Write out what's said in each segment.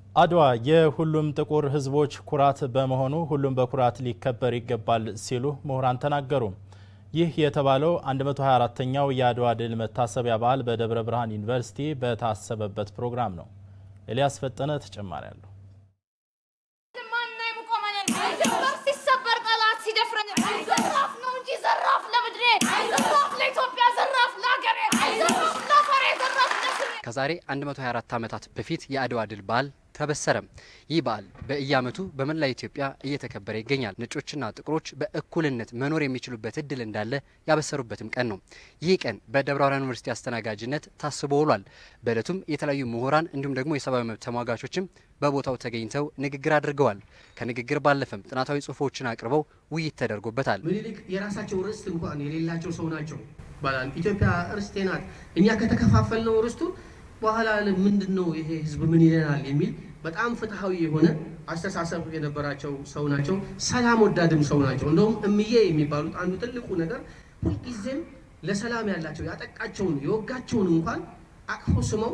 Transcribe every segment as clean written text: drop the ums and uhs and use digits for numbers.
አድዋ የሁሉም ጥቁር ህዝቦች ኩራት በመሆኑ ሁሉም በኩራት ሊከበር ይገባል ሲሉ ምሁራን ተናገሩ። ይህ የተባለው 124ኛው የአድዋ ድል መታሰቢያ በዓል በደብረ ብርሃን ዩኒቨርሲቲ በታሰበበት ፕሮግራም ነው። ኤልያስ ፈጠነ ተጨማሪ አለው። ከዛሬ 124 ዓመታት በፊት የአድዋ ድል በዓል ተበሰረ። ይህ በዓል በየዓመቱ በመላ ኢትዮጵያ እየተከበረ ይገኛል። ነጮችና ጥቁሮች በእኩልነት መኖር የሚችሉበት እድል እንዳለ ያበሰሩበትም ቀን ነው። ይህ ቀን በደብረ ብርሃን ዩኒቨርሲቲ አስተናጋጅነት ታስቦ ውሏል። በእለቱም የተለያዩ ምሁራን እንዲሁም ደግሞ የሰብአዊ መብት ተሟጋቾችም በቦታው ተገኝተው ንግግር አድርገዋል። ከንግግር ባለፈም ጥናታዊ ጽሑፎችን አቅርበው ውይይት ተደርጎበታል። ምኒልክ የራሳቸው ርስት እንኳን የሌላቸው ሰው ናቸው ባላል ኢትዮጵያ ርስቴ ናት። እኛ ከተከፋፈልነው ርስቱ በኋላ ምንድነው ይሄ ህዝብ ምን ይለናል የሚል በጣም ፍትሃዊ የሆነ አስተሳሰብ የነበራቸው ሰው ናቸው። ሰላም ወዳድም ሰው ናቸው። እንደውም እምዬ የሚባሉት አንዱ ትልቁ ነገር ሁልጊዜም ለሰላም ያላቸው ያጠቃቸውን የወጋቸውን እንኳን አቅፎ ስመው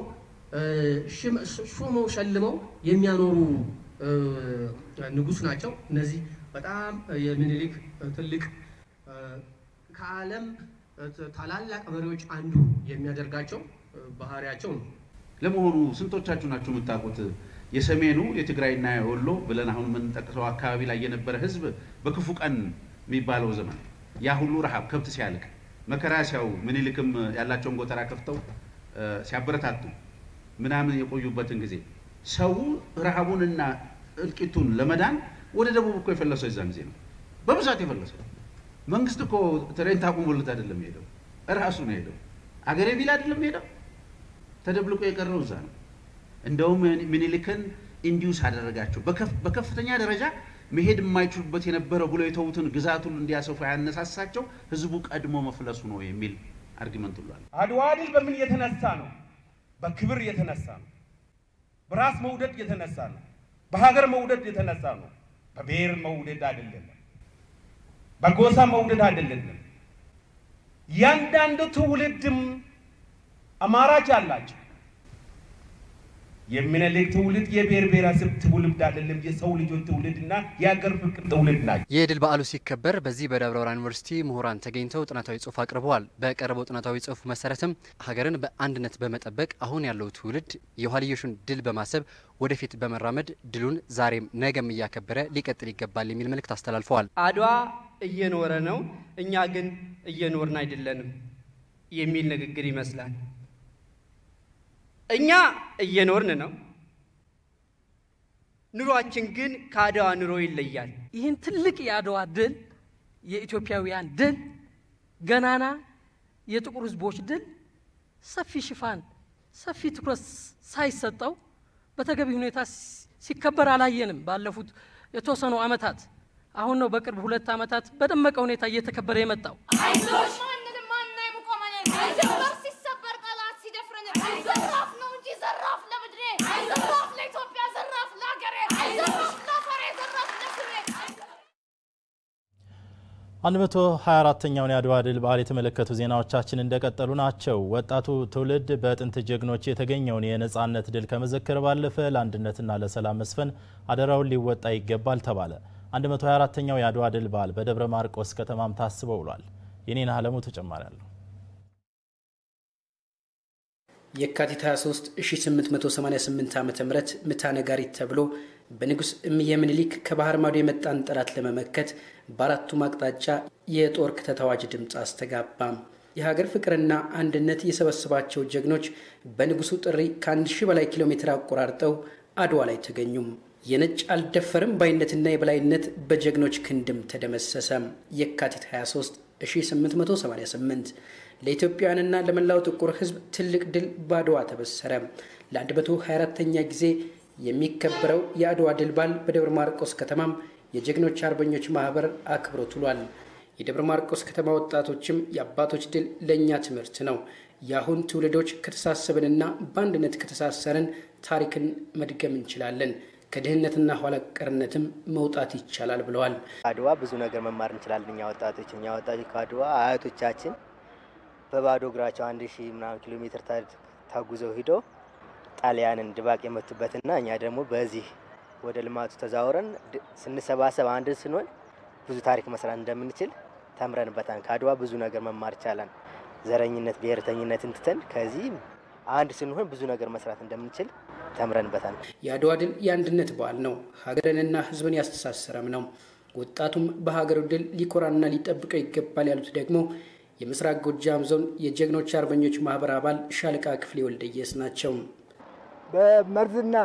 ሹመው ሸልመው የሚያኖሩ ንጉስ ናቸው። እነዚህ በጣም የምኒልክ ትልቅ ከዓለም ታላላቅ መሪዎች አንዱ የሚያደርጋቸው ባህሪያቸው ነው። ለመሆኑ ስንቶቻችሁ ናችሁ የምታውቁት የሰሜኑ የትግራይና የወሎ ብለን አሁን ምን ተጠቅሰው አካባቢ ላይ የነበረ ህዝብ በክፉ ቀን የሚባለው ዘመን ያ ሁሉ ረሃብ ከብት ሲያልቅ መከራ ሲያው ምኒልክም ያላቸውን ጎተራ ከፍተው ሲያበረታቱ ምናምን የቆዩበትን ጊዜ ሰው ረሃቡንና እልቂቱን ለመዳን ወደ ደቡብ እኮ የፈለሰው የዛን ጊዜ ነው። በብዛት የፈለሰው መንግስት እኮ ትሬንት አቁሞለት አይደለም ሄደው ራሱ ነው ሄደው አገሬ ቢል አይደለም ሄደው ተደብልቆ የቀረው እዛ ነው። እንደውም ምኒልክን ኢንዲዩስ አደረጋቸው በከፍተኛ ደረጃ መሄድ የማይችሉበት የነበረው ብሎ የተውትን ግዛቱን እንዲያሰፉ ያነሳሳቸው ህዝቡ ቀድሞ መፍለሱ ነው የሚል አርጊመንት ሁሉ አለ። አድዋ ድል በምን የተነሳ ነው? በክብር የተነሳ ነው። በራስ መውደድ የተነሳ ነው። በሀገር መውደድ የተነሳ ነው። በብሔር መውደድ አይደለም። በጎሳ መውደድ አይደለም። ያንዳንዱ ትውልድም አማራጭ አላቸው። የምኒልክ ትውልድ የብሔር ብሔረሰብ ትውልድ አይደለም፣ የሰው ልጆች ትውልድና የሀገር ፍቅር ትውልድ ናቸው። የድል በዓሉ ሲከበር በዚህ በደብረ ብርሃን ዩኒቨርሲቲ ምሁራን ተገኝተው ጥናታዊ ጽሑፍ አቅርበዋል። በቀረበው ጥናታዊ ጽሑፍ መሰረትም ሀገርን በአንድነት በመጠበቅ አሁን ያለው ትውልድ የኋልዮሹን ድል በማሰብ ወደፊት በመራመድ ድሉን ዛሬም ነገም እያከበረ ሊቀጥል ይገባል የሚል መልእክት አስተላልፈዋል። አድዋ እየኖረ ነው፣ እኛ ግን እየኖርን አይደለንም የሚል ንግግር ይመስላል። እኛ እየኖርን ነው፣ ኑሯችን ግን ከአድዋ ኑሮ ይለያል። ይህን ትልቅ የአድዋ ድል የኢትዮጵያውያን ድል ገናና የጥቁር ህዝቦች ድል ሰፊ ሽፋን ሰፊ ትኩረት ሳይሰጠው በተገቢ ሁኔታ ሲከበር አላየንም። ባለፉት የተወሰኑ ዓመታት አሁን ነው በቅርብ 2 ዓመታት በደመቀ ሁኔታ እየተከበረ የመጣው። አንድ 124ኛውን የአድዋ ድል በዓል የተመለከቱ ዜናዎቻችን እንደቀጠሉ ናቸው። ወጣቱ ትውልድ በጥንት ጀግኖች የተገኘውን የነጻነት ድል ከመዘከር ባለፈ ለአንድነትና ለሰላም መስፈን አደራውን ሊወጣ ይገባል ተባለ። 124ኛው የአድዋ ድል በዓል በደብረ ማርቆስ ከተማም ታስቦ ውሏል። የኔና አለሙ ተጨማሪ አለው። የካቲት 23 1888 ዓ.ም ምታነጋሪት ተብሎ በንጉስ እምዬ ምኒልክ ከባህር ማዶ የመጣን ጠላት ለመመከት በአራቱም አቅጣጫ የጦር ክተት አዋጅ ድምጽ አስተጋባም። የሀገር ፍቅርና አንድነት የሰበሰባቸው ጀግኖች በንጉሱ ጥሪ ከ1000 በላይ ኪሎ ሜትር አቆራርጠው አድዋ ላይ ተገኙም። የነጭ አልደፈርም ባይነትና የበላይነት በጀግኖች ክንድም ተደመሰሰ። የካቲት 23 1888 ለኢትዮጵያውያንና ለመላው ጥቁር ህዝብ ትልቅ ድል በአድዋ ተበሰረ። ለ124ኛ ጊዜ የሚከበረው የአድዋ ድል በዓል በደብረ ማርቆስ ከተማም የጀግኖች አርበኞች ማህበር አክብሮት ውሏል። የደብረ ማርቆስ ከተማ ወጣቶችም የአባቶች ድል ለኛ ትምህርት ነው፣ ያሁን ትውልዶች ከተሳሰብንና በአንድነት ከተሳሰርን ታሪክን መድገም እንችላለን፣ ከድህነትና ኋላ ቀርነትም መውጣት ይቻላል ብለዋል። አድዋ ብዙ ነገር መማር እንችላለን። እኛ ወጣቶች ከአድዋ አያቶቻችን በባዶ እግራቸው 1000 ምናምን ኪሎ ሜትር ተጉዘው ሄደው ጣሊያንን ድባቅ የመቱበትና እኛ ደግሞ በዚህ ወደ ልማቱ ተዛውረን ስንሰባሰብ አንድ ስንሆን ብዙ ታሪክ መስራት እንደምንችል ተምረንበታል። ከአድዋ ብዙ ነገር መማር ይቻላል። ዘረኝነት ብሔርተኝነትን ትተን ከዚህ አንድ ስንሆን ብዙ ነገር መስራት እንደምንችል ተምረንበታል። የአድዋ ድል የአንድነት በዓል ነው። ሀገርንና ሕዝብን ያስተሳሰረም ነው። ወጣቱም በሀገሩ ድል ሊኮራና ሊጠብቀው ይገባል ያሉት ደግሞ የምስራቅ ጎጃም ዞን የጀግኖች አርበኞች ማህበር አባል ሻለቃ ክፍሌ ወልደየስ ናቸው። በመርዝና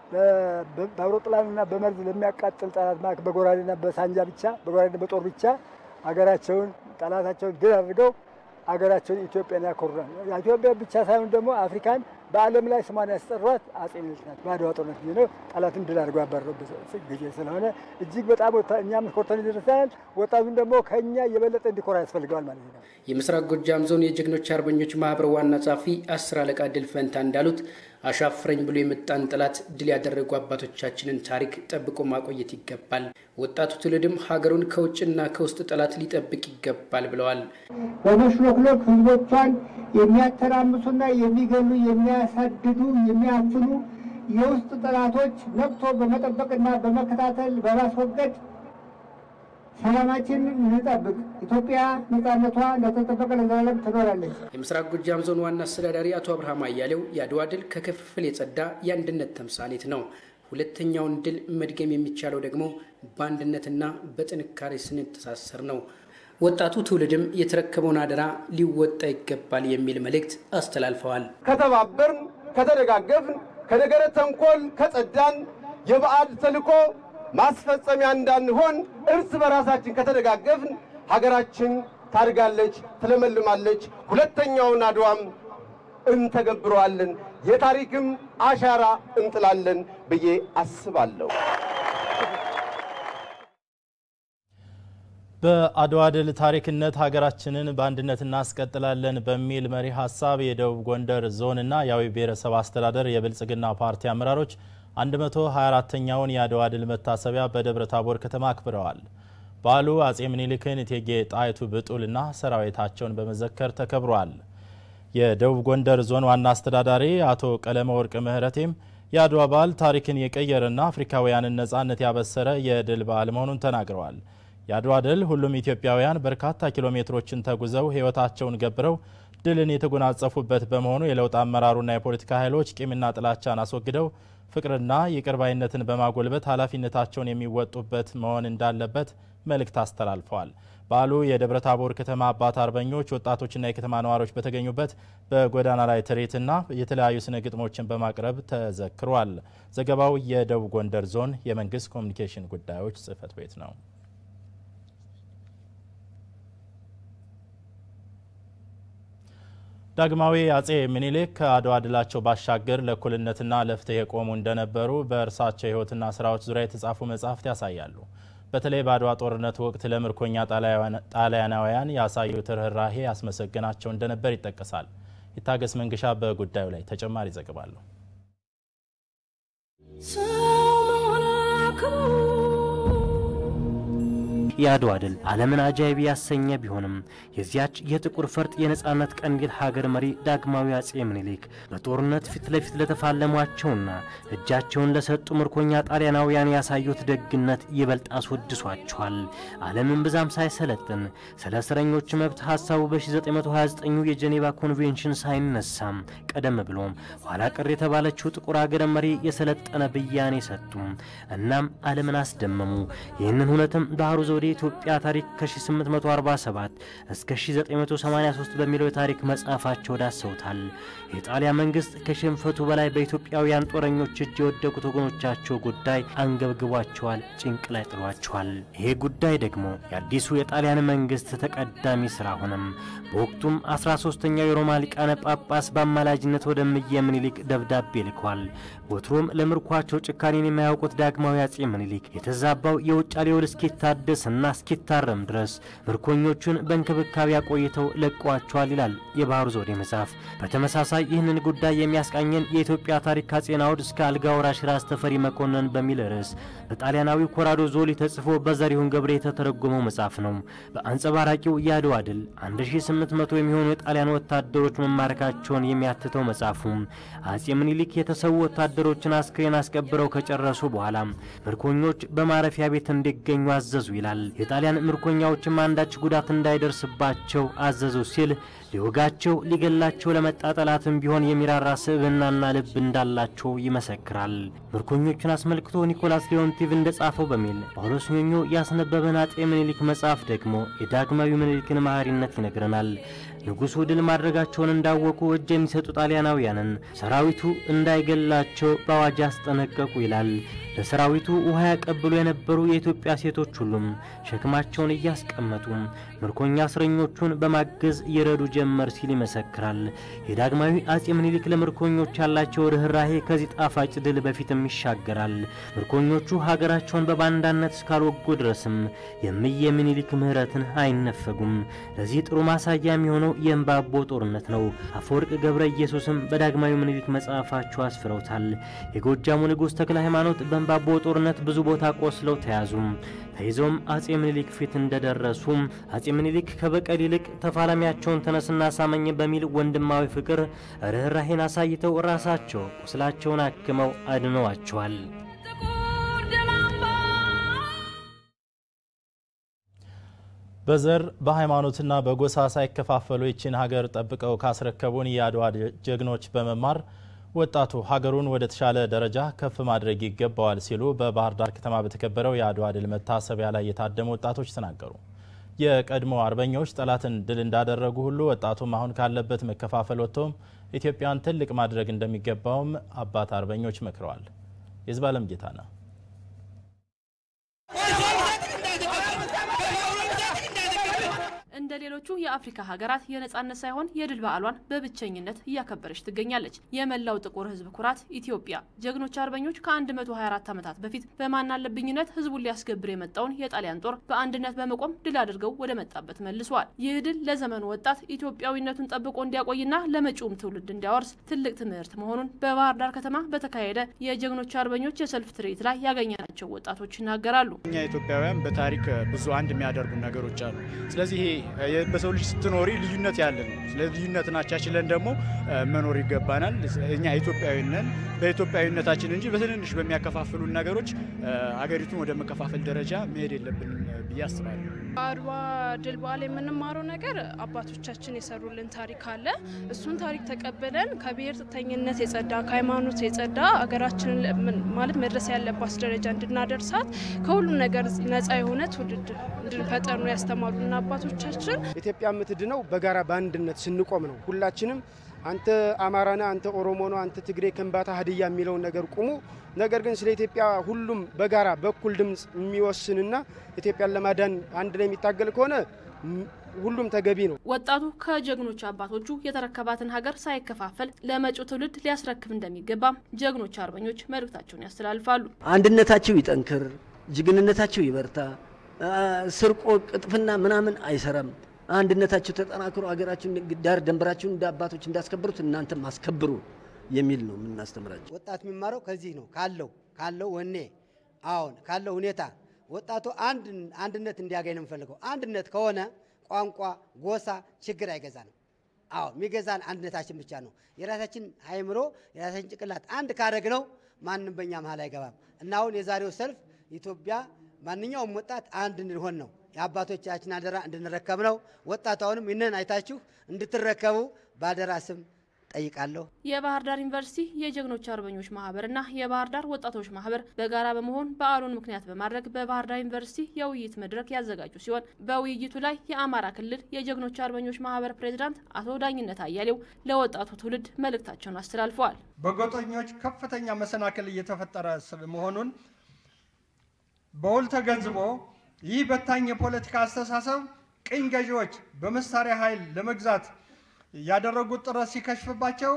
በአውሮፕላንና በመርዝ ለሚያቃጥል ጠላት በጎራዴና በሳንጃ ብቻ በጎራዴና በጦር ብቻ ሀገራቸውን ጠላታቸውን ድል አድርገው ሀገራቸውን ኢትዮጵያን ያኮሩናል። ኢትዮጵያ ብቻ ሳይሆን ደግሞ አፍሪካን በዓለም ላይ ስሟን ያስጠሯት አጼ ምኒልክ ናቸው። በአድዋ ጦርነት ጊዜ ነው ጠላትን ድል አድርገው ያባረሩበት ጊዜ ስለሆነ እጅግ በጣም እኛም ኮርተን ይደርሳል። ወጣቱን ደግሞ ከኛ የበለጠ እንዲኮራ ያስፈልገዋል ማለት ነው። የምስራቅ ጎጃም ዞን የጀግኖች አርበኞች ማህበር ዋና ጸሐፊ 10 አለቃ ድል ፈንታ እንዳሉት አሻፍረኝ ብሎ የመጣን ጠላት ድል ያደረጉ አባቶቻችንን ታሪክ ጠብቆ ማቆየት ይገባል። ወጣቱ ትውልድም ሀገሩን ከውጭና ከውስጥ ጠላት ሊጠብቅ ይገባል ብለዋል። በመሽሎክሎክ ህዝቦቿን የሚያተራምሱና የሚገሉ የሚያሳድዱ የሚያፍኑ የውስጥ ጠላቶች ነቅቶ በመጠበቅና በመከታተል በማስወገድ ሰላማችንን እንጠብቅ። ኢትዮጵያ ነጻነቷ ለተጠበቀ ለዘላለም ትኖራለች። የምስራቅ ጎጃም ዞን ዋና አስተዳዳሪ አቶ አብርሃም አያሌው የአድዋ ድል ከክፍፍል የጸዳ የአንድነት ተምሳሌት ነው። ሁለተኛውን ድል መድገም የሚቻለው ደግሞ በአንድነትና በጥንካሬ ስንተሳሰር ነው። ወጣቱ ትውልድም የተረከበውን አደራ ሊወጣ ይገባል የሚል መልእክት አስተላልፈዋል። ከተባበርን፣ ከተደጋገፍን፣ ከነገረ ተንኮል ከጸዳን የበዓል ተልዕኮ ማስፈጸሚያ እንዳንሆን እርስ በራሳችን ከተደጋገፍን ሀገራችን ታድጋለች፣ ትለመልማለች። ሁለተኛውን አድዋም እንተገብረዋለን፣ የታሪክም አሻራ እንጥላለን ብዬ አስባለሁ። በአድዋ ድል ታሪክነት ሀገራችንን በአንድነት እናስቀጥላለን በሚል መሪ ሀሳብ የደቡብ ጎንደር ዞንና የአዊ ብሔረሰብ አስተዳደር የብልጽግና ፓርቲ አመራሮች 124ኛውን የአድዋ ድል መታሰቢያ በደብረ ታቦር ከተማ አክብረዋል። በዓሉ አጼ ምኒልክን፣ እቴጌ ጣይቱ ብጡልና ሰራዊታቸውን በመዘከር ተከብሯል። የደቡብ ጎንደር ዞን ዋና አስተዳዳሪ አቶ ቀለመ ወርቅ ምህረቴም የአድዋ በዓል ታሪክን የቀየረና አፍሪካውያንን ነጻነት ያበሰረ የድል በዓል መሆኑን ተናግረዋል። የአድዋ ድል ሁሉም ኢትዮጵያውያን በርካታ ኪሎ ሜትሮችን ተጉዘው ሕይወታቸውን ገብረው ድልን የተጎናጸፉበት በመሆኑ የለውጥ አመራሩና የፖለቲካ ኃይሎች ቂምና ጥላቻን አስወግደው ፍቅርና ይቅርባይነትን በማጎልበት ኃላፊነታቸውን የሚወጡበት መሆን እንዳለበት መልእክት አስተላልፈዋል። በዓሉ የደብረ ታቦር ከተማ አባት አርበኞች ወጣቶችና የከተማ ነዋሪዎች በተገኙበት በጎዳና ላይ ትርኢትና የተለያዩ ስነ ግጥሞችን በማቅረብ ተዘክሯል። ዘገባው የደቡብ ጎንደር ዞን የመንግስት ኮሚኒኬሽን ጉዳዮች ጽሕፈት ቤት ነው። ዳግማዊ አጼ ምኒልክ ከአድዋ ድላቸው ባሻገር ለእኩልነትና ለፍትህ የቆሙ እንደነበሩ በእርሳቸው ሕይወትና ስራዎች ዙሪያ የተጻፉ መጻሕፍት ያሳያሉ። በተለይ በአድዋ ጦርነት ወቅት ለምርኮኛ ጣሊያናውያን ያሳዩት ርኅራኄ ያስመሰገናቸው እንደነበር ይጠቀሳል። ይታገስ መንገሻ በጉዳዩ ላይ ተጨማሪ ዘገባ አለው። የአድዋ ድል ዓለምን አጃይብ ያሰኘ ቢሆንም የዚያች የጥቁር ፈርጥ የነጻነት ቀንዲል ሀገር መሪ ዳግማዊ አጼ ምኒልክ በጦርነት ፊት ለፊት ለተፋለሟቸውና እጃቸውን ለሰጡ ምርኮኛ ጣሊያናውያን ያሳዩት ደግነት ይበልጥ አስወድሷቸዋል። ዓለምን ብዛም ሳይሰለጥን ስለ እስረኞች መብት ሐሳቡ በ1929 የጄኔቫ ኮንቬንሽን ሳይነሳም ቀደም ብሎም ኋላ ቀር የተባለችው ጥቁር ሀገር መሪ የሰለጠነ ብያኔ ሰጡ። እናም ዓለምን አስደመሙ። ይህንን ሁነትም ባህሩ ዘውዴ ኢትዮጵያ ታሪክ ከ1847 እስከ 1983 በሚለው የታሪክ መጽሐፋቸው ዳሰውታል። የጣሊያን መንግስት ከሽንፈቱ በላይ በኢትዮጵያውያን ጦረኞች እጅ የወደቁት ወገኖቻቸው ጉዳይ አንገብግቧቸዋል፣ ጭንቅ ላይ ጥሏቸዋል። ይሄ ጉዳይ ደግሞ የአዲሱ የጣሊያን መንግስት ተቀዳሚ ስራ ሆነም። በወቅቱም 13ኛው የሮማ ሊቃነ ጳጳስ በአማላጅነት ወደ እምዬ ምኒልክ ደብዳቤ ልኳል። ወትሮም ለምርኳቸው ጭካኔን የማያውቁት ዳግማዊ አጼ ምኒልክ የተዛባው የውጫሌ ውል እስኪታደስና እስኪታከምና እስኪታረም ድረስ ምርኮኞቹን በእንክብካቤ አቆይተው ለቀዋቸዋል ይላል የባህሩ ዘውዴ መጽሐፍ። በተመሳሳይ ይህንን ጉዳይ የሚያስቃኘን የኢትዮጵያ ታሪክ ከአፄ ናዖድ እስከ አልጋ ወራሽ ራስ ተፈሪ መኮንን በሚል ርዕስ በጣሊያናዊው ኮራዶ ዞሊ ተጽፎ በዘሪሁን ገብሬ የተተረጎመው መጽሐፍ ነው። በአንጸባራቂው የአድዋ ድል 1800 የሚሆኑ የጣሊያን ወታደሮች መማረካቸውን የሚያትተው መጽሐፉ አፄ ምኒልክ የተሰዉ ወታደሮችን አስክሬን አስቀብረው ከጨረሱ በኋላ ምርኮኞች በማረፊያ ቤት እንዲገኙ አዘዙ ይላል። የጣሊያን ምርኮኛዎችም አንዳች ጉዳት እንዳይደርስባቸው አዘዙ ሲል ሊወጋቸው ሊገላቸው ለመጣ ጠላትም ቢሆን የሚራራ ስብዕናና ልብ እንዳላቸው ይመሰክራል። ምርኮኞቹን አስመልክቶ ኒኮላስ ሊዮንቲቭ እንደጻፈው በሚል ጳውሎስ ኞኞ ያስነበበን አፄ ምኒልክ መጽሐፍ ደግሞ የዳግማዊ ምኒልክን መሐሪነት ይነግረናል። ንጉሱ ድል ማድረጋቸውን እንዳወቁ እጅ የሚሰጡ ጣሊያናውያንን ሰራዊቱ እንዳይገላቸው በአዋጅ አስጠነቀቁ ይላል። ለሰራዊቱ ውሃ ያቀብሉ የነበሩ የኢትዮጵያ ሴቶች ሁሉም ሸክማቸውን እያስቀመጡ ምርኮኛ እስረኞቹን በማገዝ ይረዱ ጀመር ሲል ይመሰክራል። የዳግማዊ አፄ ምኒልክ ለምርኮኞች ያላቸው ርህራሄ ከዚህ ጣፋጭ ድል በፊትም ይሻገራል። ምርኮኞቹ ሀገራቸውን በባንዳነት እስካልወጉ ድረስም የእምዬ ምኒልክ ምህረትን አይነፈጉም። ለዚህ ጥሩ ማሳያ የሚሆነው የእምባቦ ጦርነት ነው። አፈወርቅ ገብረ ኢየሱስም በዳግማዊ ምኒልክ መጽሐፋቸው አስፍረውታል። የጎጃሙ ንጉሥ ተክለ ሃይማኖት በእምባቦ ጦርነት ብዙ ቦታ ቆስለው ተያዙ። ተይዞም አፄ ምኒልክ ፊት እንደደረሱ አፄ ምኒልክ ከበቀል ይልቅ ተፋላሚያቸውን ተነስና ሳመኝ በሚል ወንድማዊ ፍቅር ርህራሄን አሳይተው ራሳቸው ቁስላቸውን አክመው አድነዋቸዋል። በዘር በሃይማኖትና በጎሳ ሳይከፋፈሉ ይችን ሀገር ጠብቀው ካስረከቡን የአድዋ ጀግኖች በመማር ወጣቱ ሀገሩን ወደ ተሻለ ደረጃ ከፍ ማድረግ ይገባዋል ሲሉ በባህር ዳር ከተማ በተከበረው የአድዋ ድል መታሰቢያ ላይ የታደሙ ወጣቶች ተናገሩ። የቀድሞ አርበኞች ጠላትን ድል እንዳደረጉ ሁሉ ወጣቱም አሁን ካለበት መከፋፈል ወጥቶም ኢትዮጵያን ትልቅ ማድረግ እንደሚገባውም አባት አርበኞች መክረዋል። የዝባለም ጌታና እንደ ሌሎቹ የአፍሪካ ሀገራት የነጻነት ሳይሆን የድል በዓሏን በብቸኝነት እያከበረች ትገኛለች። የመላው ጥቁር ሕዝብ ኩራት ኢትዮጵያ ጀግኖች አርበኞች ከ124 ዓመታት በፊት በማናለብኝነት ሕዝቡን ሊያስገብር የመጣውን የጣሊያን ጦር በአንድነት በመቆም ድል አድርገው ወደ መጣበት መልሰዋል። ይህ ድል ለዘመኑ ወጣት ኢትዮጵያዊነቱን ጠብቆ እንዲያቆይና ለመጪውም ትውልድ እንዲያወርስ ትልቅ ትምህርት መሆኑን በባህር ዳር ከተማ በተካሄደ የጀግኖች አርበኞች የሰልፍ ትርኢት ላይ ያገኘናቸው ወጣቶች ይናገራሉ። እኛ ኢትዮጵያውያን በታሪክ ብዙ አንድ የሚያደርጉ ነገሮች አሉ። ስለዚህ በሰው ልጅ ስትኖሪ ልዩነት ያለ ነው። ስለዚህ ልዩነትን አቻችለን ደግሞ መኖር ይገባናል። እኛ ኢትዮጵያዊ ነን። በኢትዮጵያዊነታችን እንጂ በትንንሽ በሚያከፋፍሉን ነገሮች አገሪቱን ወደ መከፋፈል ደረጃ መሄድ የለብንም ብዬ አስባለሁ። አድዋ ድል በዓል የምንማረው ነገር አባቶቻችን የሰሩልን ታሪክ አለ። እሱን ታሪክ ተቀብለን ከብሔርተኝነት የጸዳ ከሃይማኖት የጸዳ አገራችንን ማለት መድረስ ያለባት ደረጃ እንድናደርሳት ከሁሉም ነገር ነፃ የሆነ ትውልድ እንድንፈጠር ነው ያስተማሩና አባቶቻችን። ኢትዮጵያ የምትድነው በጋራ በአንድነት ስንቆም ነው። ሁላችንም አንተ አማራና አንተ ኦሮሞ ነው አንተ ትግሬ ከምባታ ሀዲያ የሚለው ነገር ቁሙ። ነገር ግን ስለ ኢትዮጵያ ሁሉም በጋራ በኩል ድምጽ የሚወስንና ኢትዮጵያን ለማዳን አንድ ላይ የሚታገል ከሆነ ሁሉም ተገቢ ነው። ወጣቱ ከጀግኖች አባቶቹ የተረከባትን ሀገር ሳይከፋፈል ለመጪው ትውልድ ሊያስረክብ እንደሚገባም ጀግኖች አርበኞች መልእክታቸውን ያስተላልፋሉ። አንድነታቸው ይጠንክር፣ ጀግንነታቸው ይበርታ፣ ስርቆ ቅጥፍና ምናምን አይሰራም። አንድነታቸው ተጠናክሮ ሀገራችን ዳር ደንበራችን እንደ አባቶች እንዳስከብሩት እናንተም ማስከብሩ የሚል ነው የምናስተምራቸው። ወጣት የሚማረው ከዚህ ነው ካለው ወኔ አሁን ካለው ሁኔታ ወጣቱ አንድነት እንዲያገኝ ነው የምፈልገው። አንድነት ከሆነ ቋንቋ፣ ጎሳ ችግር አይገዛንም። የሚገዛን አንድነታችን ብቻ ነው። የራሳችን አእምሮ የራሳችን ጭንቅላት አንድ ካደረግነው ማንም በእኛ መሀል አይገባም እና አሁን የዛሬው ሰልፍ ኢትዮጵያ ማንኛውም ወጣት አንድ እንድንሆን ነው። የአባቶቻችን አደራ እንድንረከብ ነው። ወጣቱ አሁንም ይህንን አይታችሁ እንድትረከቡ ባደራ ስም ጠይቃለሁ። የባህር ዳር ዩኒቨርሲቲ የጀግኖች አርበኞች ማህበርና የባህር ዳር ወጣቶች ማህበር በጋራ በመሆን በዓሉን ምክንያት በማድረግ በባህር ዳር ዩኒቨርሲቲ የውይይት መድረክ ያዘጋጁ ሲሆን በውይይቱ ላይ የአማራ ክልል የጀግኖች አርበኞች ማህበር ፕሬዝዳንት አቶ ዳኝነት አያሌው ለወጣቱ ትውልድ መልእክታቸውን አስተላልፈዋል። በጎጠኞች ከፍተኛ መሰናክል እየተፈጠረ መሆኑን በውል ተገንዝቦ ይህ በታኝ የፖለቲካ አስተሳሰብ ቅኝ ገዢዎች በመሳሪያ ኃይል ለመግዛት ያደረጉት ጥረት ሲከሽፍባቸው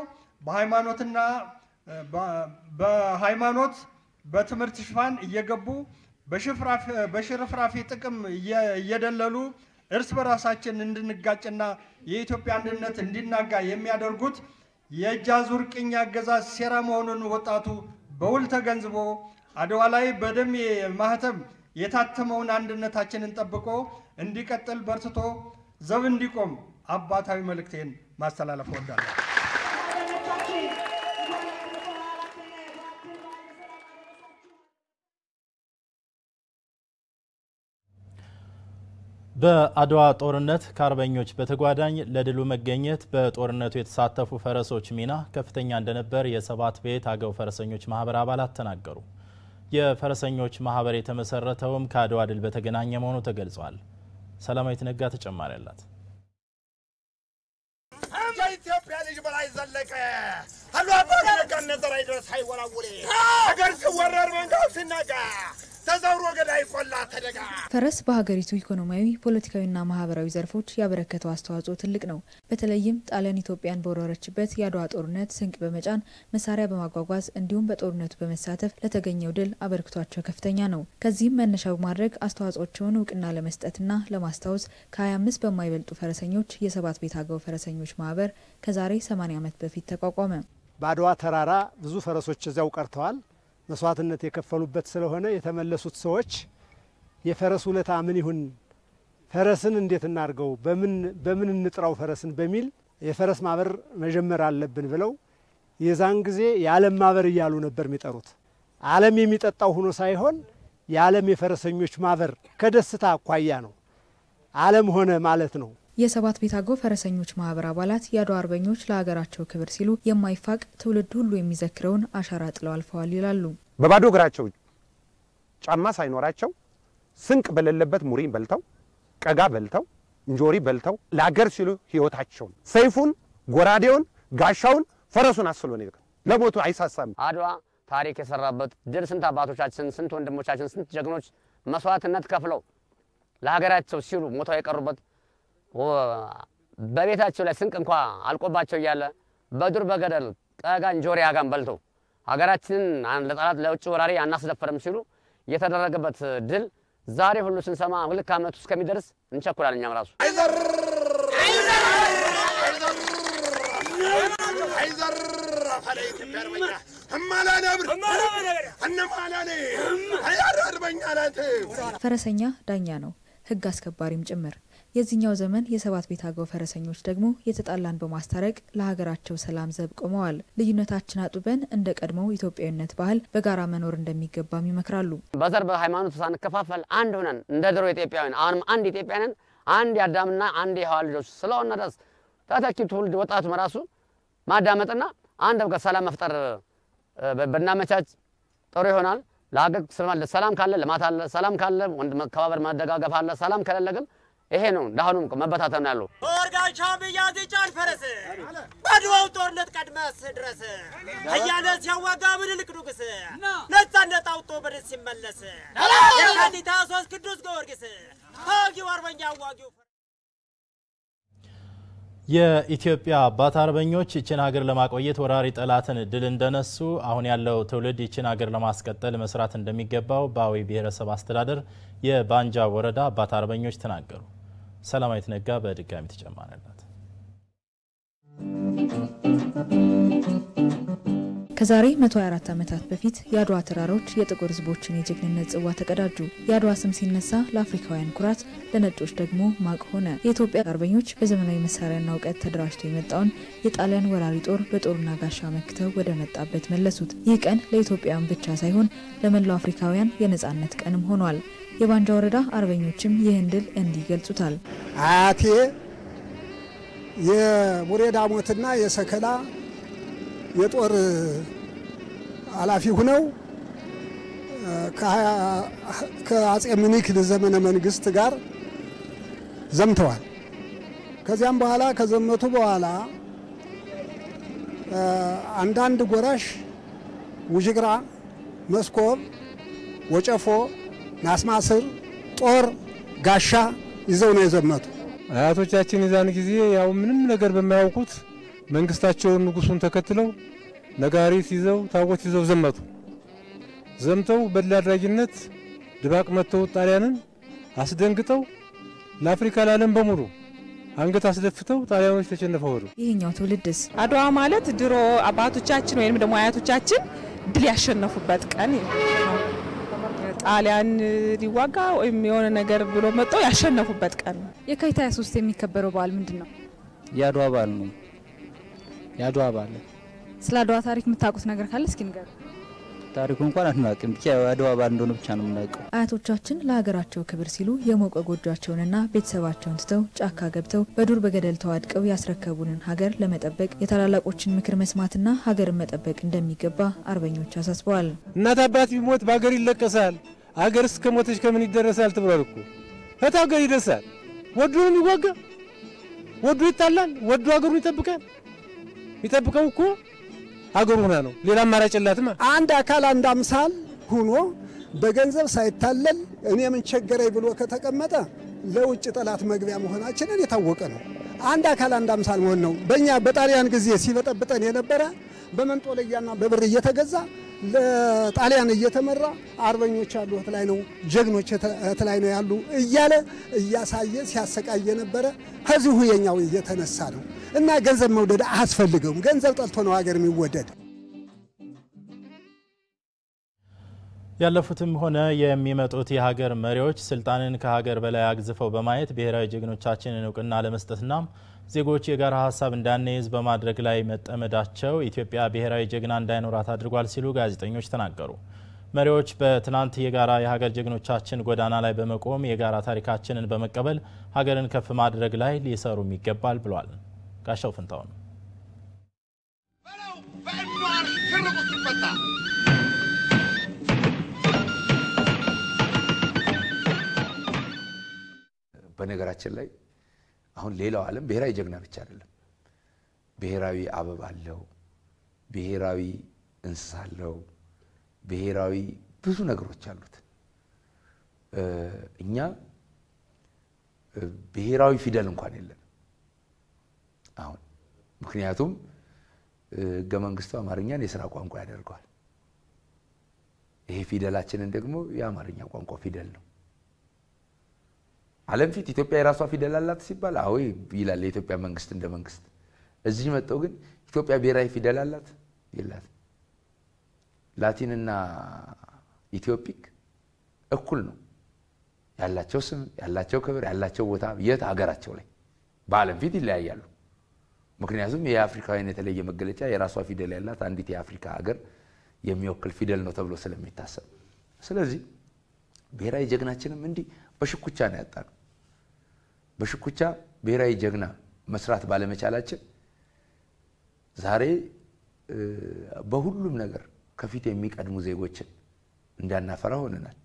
በሃይማኖት በትምህርት ሽፋን እየገቡ በሽርፍራፊ ጥቅም እየደለሉ እርስ በራሳችን እንድንጋጭና የኢትዮጵያ አንድነት እንዲናጋ የሚያደርጉት የእጅ አዙር ቅኝ አገዛዝ ሴራ መሆኑን ወጣቱ በውል ተገንዝቦ አድዋ ላይ በደም ማህተም የታተመውን አንድነታችንን ጠብቆ እንዲቀጥል በርትቶ ዘብ እንዲቆም አባታዊ መልእክቴን ማስተላለፍ እወዳለሁ። በአድዋ ጦርነት ከአርበኞች በተጓዳኝ ለድሉ መገኘት በጦርነቱ የተሳተፉ ፈረሶች ሚና ከፍተኛ እንደነበር የሰባት ቤት አገው ፈረሰኞች ማህበር አባላት ተናገሩ። የፈረሰኞች ማህበር የተመሰረተውም ከአድዋ ድል በተገናኘ መሆኑ ተገልጿል። ሰላማዊት ነጋ ተጨማሪ አላት። ኢትዮጵያ ልጅ በላይ ዘለቀ አሉ አባገ ከነዘራ ይድረስ አይወላውሌ አገር ሲወረር መንጋው ሲናጋ ተዛውሮ ገዳይ ቆላ ተደጋ ፈረስ በሀገሪቱ ኢኮኖሚያዊ ፖለቲካዊና ማህበራዊ ዘርፎች ያበረከተው አስተዋጽኦ ትልቅ ነው። በተለይም ጣሊያን ኢትዮጵያን በወረረችበት የአድዋ ጦርነት ስንቅ በመጫን መሳሪያ በማጓጓዝ እንዲሁም በጦርነቱ በመሳተፍ ለተገኘው ድል አበርክቷቸው ከፍተኛ ነው። ከዚህም መነሻው ማድረግ አስተዋጽኦቸውን እውቅና ለመስጠትና ለማስታወስ ከ25 በማይበልጡ ፈረሰኞች የሰባት ቤት አገው ፈረሰኞች ማህበር ከዛሬ 80 ዓመት በፊት ተቋቋመ። በአድዋ ተራራ ብዙ ፈረሶች እዚያው ቀርተዋል። መስዋዕትነት የከፈሉበት ስለሆነ የተመለሱት ሰዎች የፈረስ ውለታ ምን ይሁን፣ ፈረስን እንዴት እናርገው፣ በምን እንጥራው ፈረስን በሚል የፈረስ ማህበር መጀመር አለብን ብለው የዛን ጊዜ የዓለም ማህበር እያሉ ነበር የሚጠሩት። ዓለም የሚጠጣው ሆኖ ሳይሆን የዓለም የፈረሰኞች ማህበር ከደስታ አኳያ ነው ዓለም ሆነ ማለት ነው። የሰባት ቤት አገው ፈረሰኞች ማህበር አባላት የአድዋ አርበኞች ለሀገራቸው ክብር ሲሉ የማይፋቅ ትውልድ ሁሉ የሚዘክረውን አሻራ ጥለው አልፈዋል ይላሉ። በባዶ እግራቸው ጫማ ሳይኖራቸው ስንቅ በሌለበት ሙሪን በልተው ቀጋ በልተው እንጆሪ በልተው ለሀገር ሲሉ ህይወታቸውን ሰይፉን፣ ጎራዴውን፣ ጋሻውን፣ ፈረሱን አስሎ ነው ለሞቱ አይሳሳም። አድዋ ታሪክ የሰራበት ድል ስንት አባቶቻችን፣ ስንት ወንድሞቻችን፣ ስንት ጀግኖች መስዋዕትነት ከፍለው ለሀገራቸው ሲሉ ሞተው የቀሩበት በቤታቸው ላይ ስንቅ እንኳን አልቆባቸው ያለ በዱር በገደል ቀጋ እንጆሪ ያጋን በልተው ሀገራችንን ለጠላት ለውጭ ወራሪ አናስደፈርም ሲሉ የተደረገበት ድል ዛሬ ሁሉ ስንሰማ ሁለት ዓመት እስከሚደርስ እንቸኩላለን። እኛም ራሱ ፈረሰኛ ዳኛ ነው፣ ህግ አስከባሪም ጭምር። የዚህኛው ዘመን የሰባት ቤት አገው ፈረሰኞች ደግሞ የተጣላን በማስታረቅ ለሀገራቸው ሰላም ዘብ ቆመዋል። ልዩነታችን አጥበን እንደ ቀድሞው ኢትዮጵያዊነት ባህል በጋራ መኖር እንደሚገባም ይመክራሉ። በዘር በሃይማኖት ሳንከፋፈል አንድ ሆነን እንደ ድሮ ኢትዮጵያውያን አሁንም አንድ ኢትዮጵያውያን አንድ ያዳምና አንድ የሐዋ ልጆች ስለሆነ ድረስ ተተኪ ትውልድ ወጣቱ መራሱ ማዳመጥና አንድ በቃ ሰላም መፍጠር በእናመቻች ጥሩ ይሆናል። ለሀገር ሰላም ካለ ልማት አለ፣ ሰላም ካለ መከባበር መደጋገፍ አለ። ሰላም ከሌለ ግን ይሄ ነው እንዳሁንም መበታተን ያለው። ኦርጋቻ በያዚ ጫን ፈረስ በአድዋው ጦርነት ቀድመስ ድረስ አያለ ሲያዋጋ ምኒልክ ንጉስ ነፃነት አውጥቶ በደስ ሲመለስ የካቲት 23 ቅዱስ ጊዮርጊስ ታጊው አርበኛ አዋጊው የኢትዮጵያ አባት አርበኞች ይችን ሀገር ለማቆየት ወራሪ ጠላትን ድል እንደነሱ አሁን ያለው ትውልድ ይችን ሀገር ለማስቀጠል መስራት እንደሚገባው በአዊ ብሔረሰብ አስተዳደር የባንጃ ወረዳ አባት አርበኞች ተናገሩ። ሰላማዊት ነጋ በድጋሚ ተጨማሪላት። ከዛሬ 124 ዓመታት በፊት የአድዋ ተራሮች የጥቁር ህዝቦችን የጀግንነት ጽዋ ተቀዳጁ። የአድዋ ስም ሲነሳ ለአፍሪካውያን ኩራት፣ ለነጮች ደግሞ ማቅ ሆነ። የኢትዮጵያ አርበኞች በዘመናዊ መሳሪያና እውቀት ተደራጅቶ የመጣውን የጣሊያን ወራሪ ጦር በጦርና ጋሻ መክተው ወደ መጣበት መለሱት። ይህ ቀን ለኢትዮጵያውያን ብቻ ሳይሆን ለመላው አፍሪካውያን የነጻነት ቀንም ሆኗል። የባንጃ ወረዳ አርበኞችም ይህን ድል እንዲህ ይገልጹታል። አያቴ የቡሬ ዳሞትና የሰከላ የጦር ኃላፊ ሆነው ከአጼ ምኒልክ ዘመነ መንግስት ጋር ዘምተዋል። ከዚያም በኋላ ከዘመቱ በኋላ አንዳንድ ጎራሽ ውጅግራ፣ መስኮብ፣ ወጨፎ፣ ናስማስር፣ ጦር፣ ጋሻ ይዘው ነው የዘመቱ። አያቶቻችን የዛን ጊዜ ያው ምንም ነገር በማያውቁት መንግስታቸውን ንጉሱን ተከትለው ነጋሪት ይዘው ታቦት ይዘው ዘመቱ። ዘምተው በድል አድራጊነት ድባቅ መተው ጣሊያንን አስደንግጠው ለአፍሪካ ለዓለም በሙሉ አንገት አስደፍተው ጣሊያኖች ተሸነፈው ወሩ። ይሄኛው ትውልድስ አድዋ ማለት ድሮ አባቶቻችን ወይንም ደግሞ አያቶቻችን ድል ያሸነፉበት ቀን ነው። ጣሊያን ሊዋጋ ወይም የሆነ ነገር ብሎ መጥተው ያሸነፉበት ቀን ነው። የካቲት 23 የሚከበረው በዓል ምንድነው? የአድዋ በዓል ነው። የአድዋ በዓል ስለ አድዋ ታሪክ የምታውቁት ነገር ካለ እስኪ ንገሩ። ታሪኩ እንኳን አናውቅም፣ ብቻ የአድዋ በዓል እንደሆነ ብቻ ነው የምናውቀው። አያቶቻችን ለሀገራቸው ክብር ሲሉ የሞቀ ጎጇቸውንና ቤተሰባቸውን ትተው ጫካ ገብተው በዱር በገደል ተዋድቀው ያስረከቡንን ሀገር ለመጠበቅ የታላላቆችን ምክር መስማትና ሀገርን መጠበቅ እንደሚገባ አርበኞች አሳስበዋል። እናት አባት ቢሞት በሀገር ይለቀሳል፣ ሀገር እስከ ሞተች ከምን ይደረሳል ተብሏል እኮ። እህት ሀገር ይደርሳል። ወዶ ነው የሚዋጋ፣ ወዶ ይጣላል፣ ወዶ ሀገሩን ይጠብቃል። ይጠብቀው እኮ ሀገሩ ሆና ነው፣ ሌላ አማራጭ የላትም። አንድ አካል አንድ አምሳል ሆኖ በገንዘብ ሳይታለል እኔ ምን ቸገረኝ ብሎ ከተቀመጠ ለውጭ ጠላት መግቢያ መሆናችንን የታወቀ ነው። አንድ አካል አንድ አምሳል መሆን ነው። በእኛ በጣሊያን ጊዜ ሲበጠብጠን የነበረ በመንጦለያና በብር እየተገዛ ለጣሊያን እየተመራ አርበኞች ያሉ እህት ላይ ነው፣ ጀግኖች እህት ላይ ነው ያሉ እያለ እያሳየ ሲያሰቃየ ነበረ። ከዚሁ የኛው እየተነሳ ነው እና ገንዘብ መውደድ አያስፈልገውም። ገንዘብ ጠልቶ ነው ሀገር የሚወደድ። ያለፉትም ሆነ የሚመጡት የሀገር መሪዎች ስልጣንን ከሀገር በላይ አግዝፈው በማየት ብሔራዊ ጀግኖቻችንን እውቅና ለመስጠትና ዜጎች የጋራ ሀሳብ እንዳንይዝ በማድረግ ላይ መጠመዳቸው ኢትዮጵያ ብሔራዊ ጀግና እንዳይኖራት አድርጓል ሲሉ ጋዜጠኞች ተናገሩ። መሪዎች በትናንት የጋራ የሀገር ጀግኖቻችን ጎዳና ላይ በመቆም የጋራ ታሪካችንን በመቀበል ሀገርን ከፍ ማድረግ ላይ ሊሰሩም ይገባል ብሏል። ጋሻው ፍንታውን በነገራችን ላይ አሁን ሌላው ዓለም ብሔራዊ ጀግና ብቻ አይደለም፣ ብሔራዊ አበባ አለው፣ ብሔራዊ እንስሳ አለው፣ ብሔራዊ ብዙ ነገሮች አሉት። እኛ ብሔራዊ ፊደል እንኳን የለም አሁን። ምክንያቱም ሕገ መንግስቱ አማርኛን የሥራ ቋንቋ ያደርገዋል። ይሄ ፊደላችንን ደግሞ የአማርኛ ቋንቋ ፊደል ነው። ዓለም ፊት ኢትዮጵያ የራሷ ፊደል አላት ሲባል አዎ ይላል የኢትዮጵያ መንግስት እንደ መንግስት። እዚህ መጣው ግን ኢትዮጵያ ብሔራዊ ፊደል አላት ይላል። ላቲንና ኢትዮፒክ እኩል ነው ያላቸው ስም፣ ያላቸው ክብር፣ ያላቸው ቦታ የት ሀገራቸው ላይ በዓለም ፊት ይለያያሉ። ምክንያቱም የአፍሪካውያን የተለየ መገለጫ የራሷ ፊደል ያላት አንዲት የአፍሪካ ሀገር የሚወክል ፊደል ነው ተብሎ ስለሚታሰብ፣ ስለዚህ ብሔራዊ ጀግናችንም እንዲህ በሽኩቻ ነው ያጣነው። በሽኩቻ ብሔራዊ ጀግና መስራት ባለመቻላችን ዛሬ በሁሉም ነገር ከፊት የሚቀድሙ ዜጎችን እንዳናፈራ ሆነናል።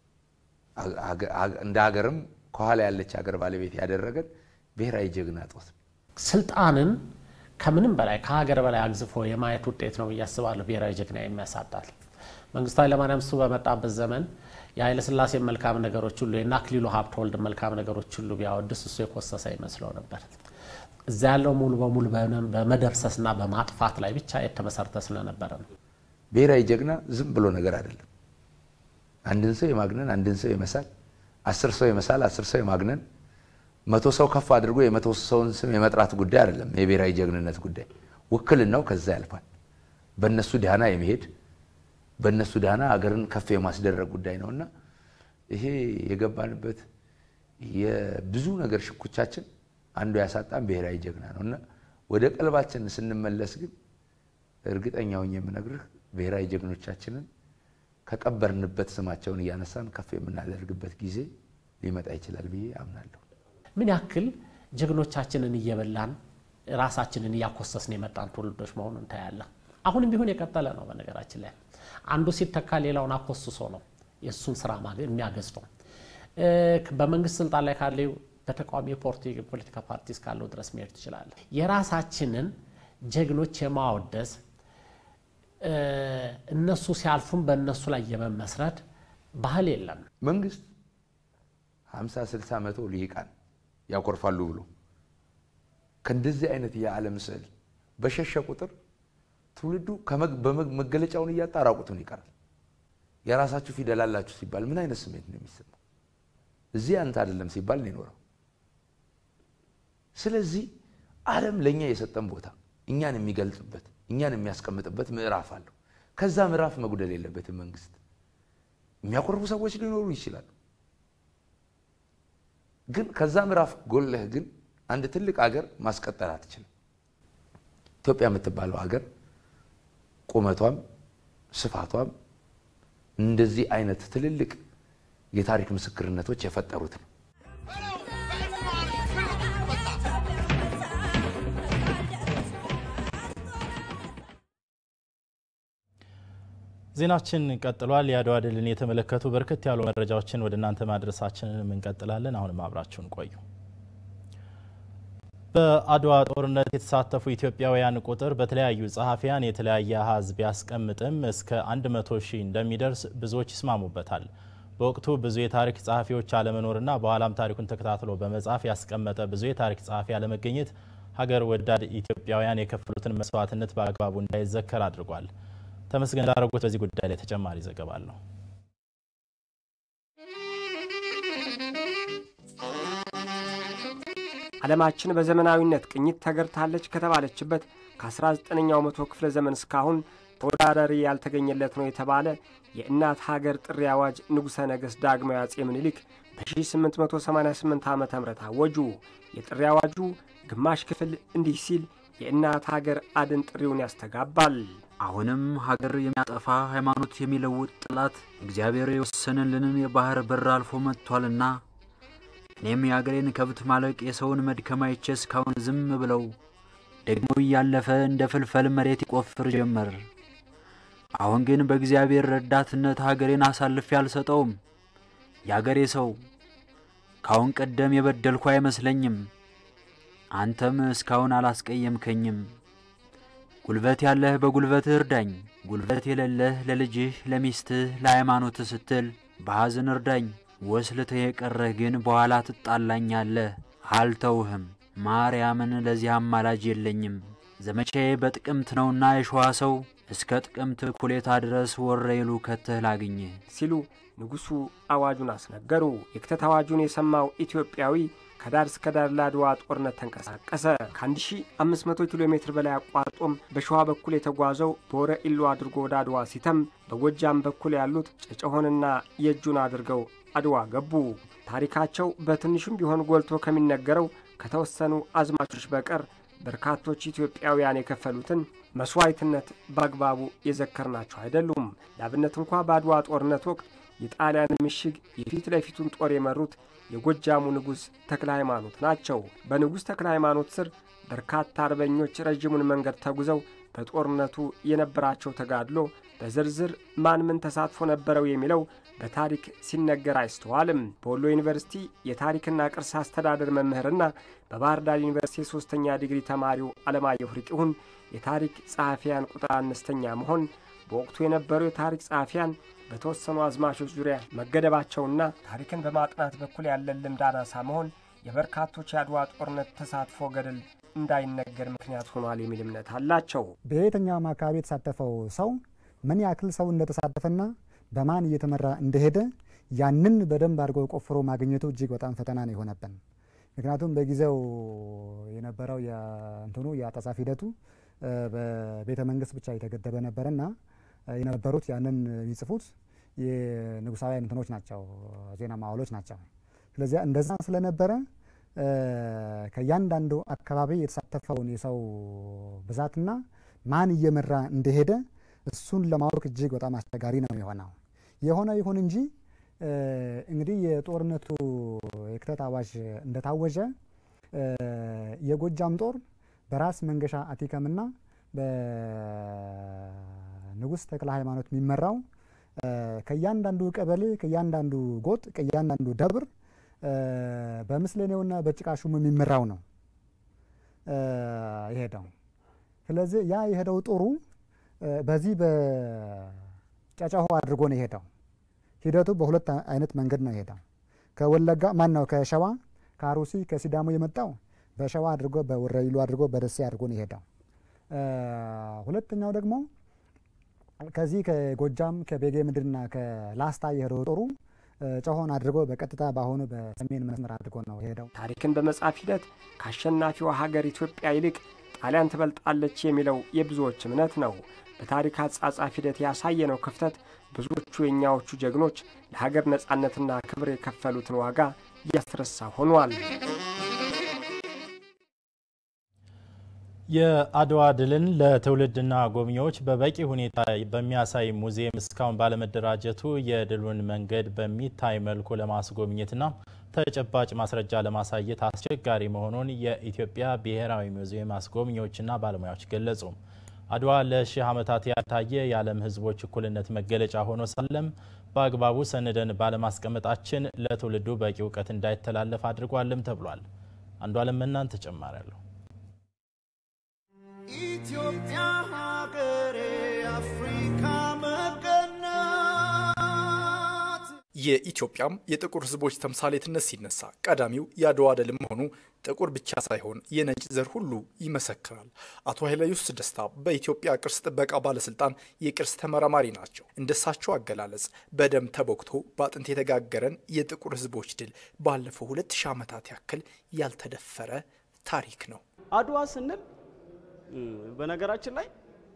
እንደ ሀገርም ከኋላ ያለች ሀገር ባለቤት ያደረገን ብሔራዊ ጀግና ጦት ስልጣንን ከምንም በላይ ከሀገር በላይ አግዝፎ የማየት ውጤት ነው ያስባሉ። ብሔራዊ ጀግና የሚያሳጣል መንግስቱ ኃይለማርያም እሱ በመጣበት ዘመን የኃይለ ሥላሴ መልካም ነገሮች ሁሉ የናክሊሉ ሀብተወልድ መልካም ነገሮች ሁሉ ቢያወድስ እሱ የኮሰሰ ይመስለው ነበር። እዛ ያለው ሙሉ በሙሉ በመደምሰስና በማጥፋት ላይ ብቻ የተመሰረተ ስለነበረ ነው። ብሔራዊ ጀግና ዝም ብሎ ነገር አይደለም። አንድን ሰው የማግነን፣ አንድን ሰው የመሳል፣ 10 ሰው የመሳል፣ 10 ሰው የማግነን፣ 100 ሰው ከፍ አድርጎ የ100 ሰውን ስም የመጥራት ጉዳይ አይደለም። የብሔራዊ ጀግንነት ጉዳይ ውክልናው ከዛ ያልፋል። በእነሱ ዳና የመሄድ በእነሱ ዳና ሀገርን ከፍ የማስደረግ ጉዳይ ነውና ይሄ የገባንበት የብዙ ነገር ሽኩቻችን አንዱ ያሳጣን ብሔራዊ ጀግና ነውና ወደ ቀልባችን ስንመለስ ግን እርግጠኛው የምነግርህ ብሔራዊ ጀግኖቻችንን ከቀበርንበት ስማቸውን እያነሳን ከፍ የምናደርግበት ጊዜ ሊመጣ ይችላል ብዬ አምናለሁ። ምን ያክል ጀግኖቻችንን እየበላን ራሳችንን እያኮሰስን የመጣን ትውልዶች መሆኑን ታያለ። አሁንም ቢሆን የቀጠለ ነው። በነገራችን ላይ አንዱ ሲተካ ሌላውን አኮስሶ ነው የሱን ስራ የሚያገዝተው። በመንግስት ስልጣን ላይ ካለው በተቃዋሚ ፖለቲካ ፓርቲ እስካለው ድረስ መሄድ ይችላል። የራሳችንን ጀግኖች የማወደስ እነሱ ሲያልፉም በእነሱ ላይ የመመስረት ባህል የለም። መንግስት 50-60 መቶ ሊቃን ያቆርፋሉ ብሎ ከእንደዚህ አይነት የዓለም ስዕል በሸሸ ቁጥር ትውልዱ በመገለጫውን እያጣ ራቁቱን ይቀራል። የራሳችሁ ፊደል አላችሁ ሲባል ምን አይነት ስሜት ነው የሚሰማው? እዚህ አንተ አይደለም ሲባል ነው የኖረው። ስለዚህ ዓለም ለኛ የሰጠን ቦታ እኛን የሚገልጽበት እኛን የሚያስቀምጥበት ምዕራፍ አለው። ከዛ ምዕራፍ መጉደል የለበትም መንግስት። የሚያቆርቡ ሰዎች ሊኖሩ ይችላሉ። ግን ከዛ ምዕራፍ ጎልህ ግን አንድ ትልቅ ሀገር ማስቀጠል አትችልም። ኢትዮጵያ የምትባለው ሀገር ቁመቷም ስፋቷም እንደዚህ አይነት ትልልቅ የታሪክ ምስክርነቶች የፈጠሩት ነው። ዜናችን ቀጥሏል። የአድዋ ድልን የተመለከቱ በርከት ያሉ መረጃዎችን ወደ እናንተ ማድረሳችንን እንቀጥላለን። አሁንም አብራችሁን ቆዩ። በአድዋ ጦርነት የተሳተፉ ኢትዮጵያውያን ቁጥር በተለያዩ ጸሐፊያን የተለያየ አሃዝ ቢያስቀምጥም እስከ 100,000 እንደሚደርስ ብዙዎች ይስማሙበታል። በወቅቱ ብዙ የታሪክ ጸሐፊዎች አለመኖርና በኋላም ታሪኩን ተከታትሎ በመጻፍ ያስቀመጠ ብዙ የታሪክ ጸሐፊ አለመገኘት ሀገር ወዳድ ኢትዮጵያውያን የከፈሉትን መስዋዕትነት በአግባቡ እንዳይዘከር አድርጓል። ተመስገን ዳረጎት በዚህ ጉዳይ ላይ ተጨማሪ ዘገባ አለው። ዓለማችን በዘመናዊነት ቅኝት ተገርታለች ከተባለችበት ከ19ኛው መቶ ክፍለ ዘመን እስካሁን ተወዳዳሪ ያልተገኘለት ነው የተባለ የእናት ሀገር ጥሪ አዋጅ ንጉሠ ነገሥት ዳግማዊ አጼ ምኒልክ በ1888 ዓ.ም አወጁ። የጥሪ አዋጁ ግማሽ ክፍል እንዲህ ሲል የእናት ሀገር አድን ጥሪውን ያስተጋባል። አሁንም ሀገር የሚያጠፋ ሃይማኖት የሚለውጥ ጠላት እግዚአብሔር የወሰነልንን የባህር በር አልፎ መጥቷልና እኔም የአገሬን ከብት ማለቅ የሰውን መድከም አይቼ እስካሁን ዝም ብለው ደግሞ እያለፈ እንደ ፍልፈል መሬት ይቆፍር ጀመር። አሁን ግን በእግዚአብሔር ረዳትነት ሀገሬን አሳልፌ አልሰጠውም። የአገሬ ሰው ካሁን ቀደም የበደልኩ አይመስለኝም። አንተም እስካሁን አላስቀየምከኝም። ጉልበት ያለህ በጉልበትህ እርዳኝ፣ ጉልበት የሌለህ ለልጅህ ለሚስትህ ለሃይማኖትህ ስትል በሐዘን እርዳኝ። ወስልትህ የቀረህ ግን በኋላ ትጣላኛለህ። አልተውህም። ማርያምን ለዚህ አማላጅ የለኝም። ዘመቻዬ በጥቅምት ነውና የሸዋ ሰው እስከ ጥቅምት ኩሌታ ድረስ ወረይሉ ከተህ ላግኝህ ሲሉ ንጉሡ አዋጁን አስነገሩ። የክተት አዋጁን የሰማው ኢትዮጵያዊ ከዳር እስከ ዳር ለአድዋ ጦርነት ተንቀሳቀሰ። ከ1500 ኪሎ ሜትር በላይ አቋርጦም በሸዋ በኩል የተጓዘው በወረ ኢሉ አድርጎ ወደ አድዋ ሲተም በጎጃም በኩል ያሉት ጨጨሆንና የእጁን አድርገው አድዋ ገቡ። ታሪካቸው በትንሹም ቢሆን ጎልቶ ከሚነገረው ከተወሰኑ አዝማቾች በቀር በርካቶች ኢትዮጵያውያን የከፈሉትን መስዋዕትነት በአግባቡ የዘከርናቸው አይደሉም። ለአብነት እንኳ በአድዋ ጦርነት ወቅት የጣሊያን ምሽግ የፊት ለፊቱን ጦር የመሩት የጎጃሙ ንጉሥ ተክለ ሃይማኖት ናቸው። በንጉሥ ተክለ ሃይማኖት ስር በርካታ አርበኞች ረጅሙን መንገድ ተጉዘው በጦርነቱ የነበራቸው ተጋድሎ በዝርዝር ማን ምን ተሳትፎ ነበረው የሚለው በታሪክ ሲነገር አይስተዋልም። በወሎ ዩኒቨርሲቲ የታሪክና ቅርስ አስተዳደር መምህርና በባህር ዳር ዩኒቨርሲቲ 3ኛ ዲግሪ ተማሪው አለማየሁ ሪቂሁን የታሪክ ጸሐፊያን ቁጥር አነስተኛ መሆን በወቅቱ የነበሩ የታሪክ ጸሐፊያን በተወሰኑ አዝማቾች ዙሪያ መገደባቸውና ታሪክን በማጥናት በኩል ያለን ልምድ አናሳ መሆን የበርካቶች የአድዋ ጦርነት ተሳትፎ ገድል እንዳይነገር ምክንያት ሆኗል የሚል እምነት አላቸው። በየትኛውም አካባቢ የተሳተፈው ሰው ምን ያክል ሰው እንደተሳተፈና በማን እየተመራ እንደሄደ ያንን በደንብ አድርጎ ቆፍሮ ማግኘቱ እጅግ በጣም ፈተና ነው የሆነብን። ምክንያቱም በጊዜው የነበረው የአጻጻፍ ሂደቱ በቤተ መንግስት ብቻ የተገደበ ነበርና የነበሩት ያንን የሚጽፉት የንጉሳውያን እንትኖች ናቸው፣ ዜና ማዋሎች ናቸው። ስለዚህ እንደዛ ስለነበረ ከያንዳንዱ አካባቢ የተሳተፈውን የሰው ብዛትና ማን እየመራ እንደሄደ እሱን ለማወቅ እጅግ በጣም አስቸጋሪ ነው የሆነው። የሆነ ይሁን እንጂ እንግዲህ የጦርነቱ የክተት አዋጅ እንደታወጀ የጎጃም ጦር በራስ መንገሻ አቲከምና በንጉሥ ተክለ ሃይማኖት የሚመራው ከያንዳንዱ ቀበሌ፣ ከያንዳንዱ ጎጥ፣ ከያንዳንዱ ደብር በምስለኔውና በጭቃ ሹም የሚመራው ነው የሄደው። ስለዚህ ያ የሄደው ጦሩ በዚህ በጨጨሆ አድርጎ ነው የሄደው። ሂደቱ በሁለት አይነት መንገድ ነው የሄደው። ከወለጋ ማነው ከሸዋ ከአሩሲ ከሲዳሞ የመጣው በሸዋ አድርጎ በወረኢሉ አድርጎ በደሴ አድርጎ ነው የሄደው። ሁለተኛው ደግሞ ከዚህ ከጎጃም ከቤጌ ምድርና ከላስታ የሄደው ጦሩ ጨሆን አድርጎ በቀጥታ ባሆኑ በሰሜን መስመር አድርጎ ነው ሄደው። ታሪክን በመጻፍ ሂደት ከአሸናፊዋ ሀገር ኢትዮጵያ ይልቅ ጣሊያን ትበልጣለች የሚለው የብዙዎች እምነት ነው። በታሪክ አጻጻፍ ሂደት ያሳየነው ክፍተት ብዙዎቹ የኛዎቹ ጀግኖች ለሀገር ነጻነትና ክብር የከፈሉትን ዋጋ ያስረሳ ሆኗል። የአድዋ ድልን ለትውልድና ጎብኚዎች በበቂ ሁኔታ በሚያሳይ ሙዚየም እስካሁን ባለመደራጀቱ የድሉን መንገድ በሚታይ መልኩ ለማስጎብኘትና ተጨባጭ ማስረጃ ለማሳየት አስቸጋሪ መሆኑን የኢትዮጵያ ብሔራዊ ሙዚየም አስጎብኚዎችና ባለሙያዎች ገለጹ። አድዋ ለሺህ ዓመታት ያልታየ የዓለም ሕዝቦች እኩልነት መገለጫ ሆኖ ሳለም በአግባቡ ሰነደን ባለማስቀመጣችን ለትውልዱ በቂ እውቀት እንዳይተላለፍ አድርጓልም ተብሏል። አንዷለም እናንተ ተጨማሪያለሁ። ኢትዮጵያ ሀገሬ አፍሪካ መገናት የኢትዮጵያም የጥቁር ህዝቦች ተምሳሌትነት ሲነሳ ቀዳሚው የአድዋ ድል መሆኑ ጥቁር ብቻ ሳይሆን የነጭ ዘር ሁሉ ይመሰክራል። አቶ ኃይለየሱስ ደስታ በኢትዮጵያ ቅርስ ጥበቃ ባለስልጣን የቅርስ ተመራማሪ ናቸው። እንደሳቸው አገላለጽ በደም ተቦክቶ በአጥንት የተጋገረን የጥቁር ህዝቦች ድል ባለፈው 2000 ዓመታት ያክል ያልተደፈረ ታሪክ ነው። አድዋ ስንል በነገራችን ላይ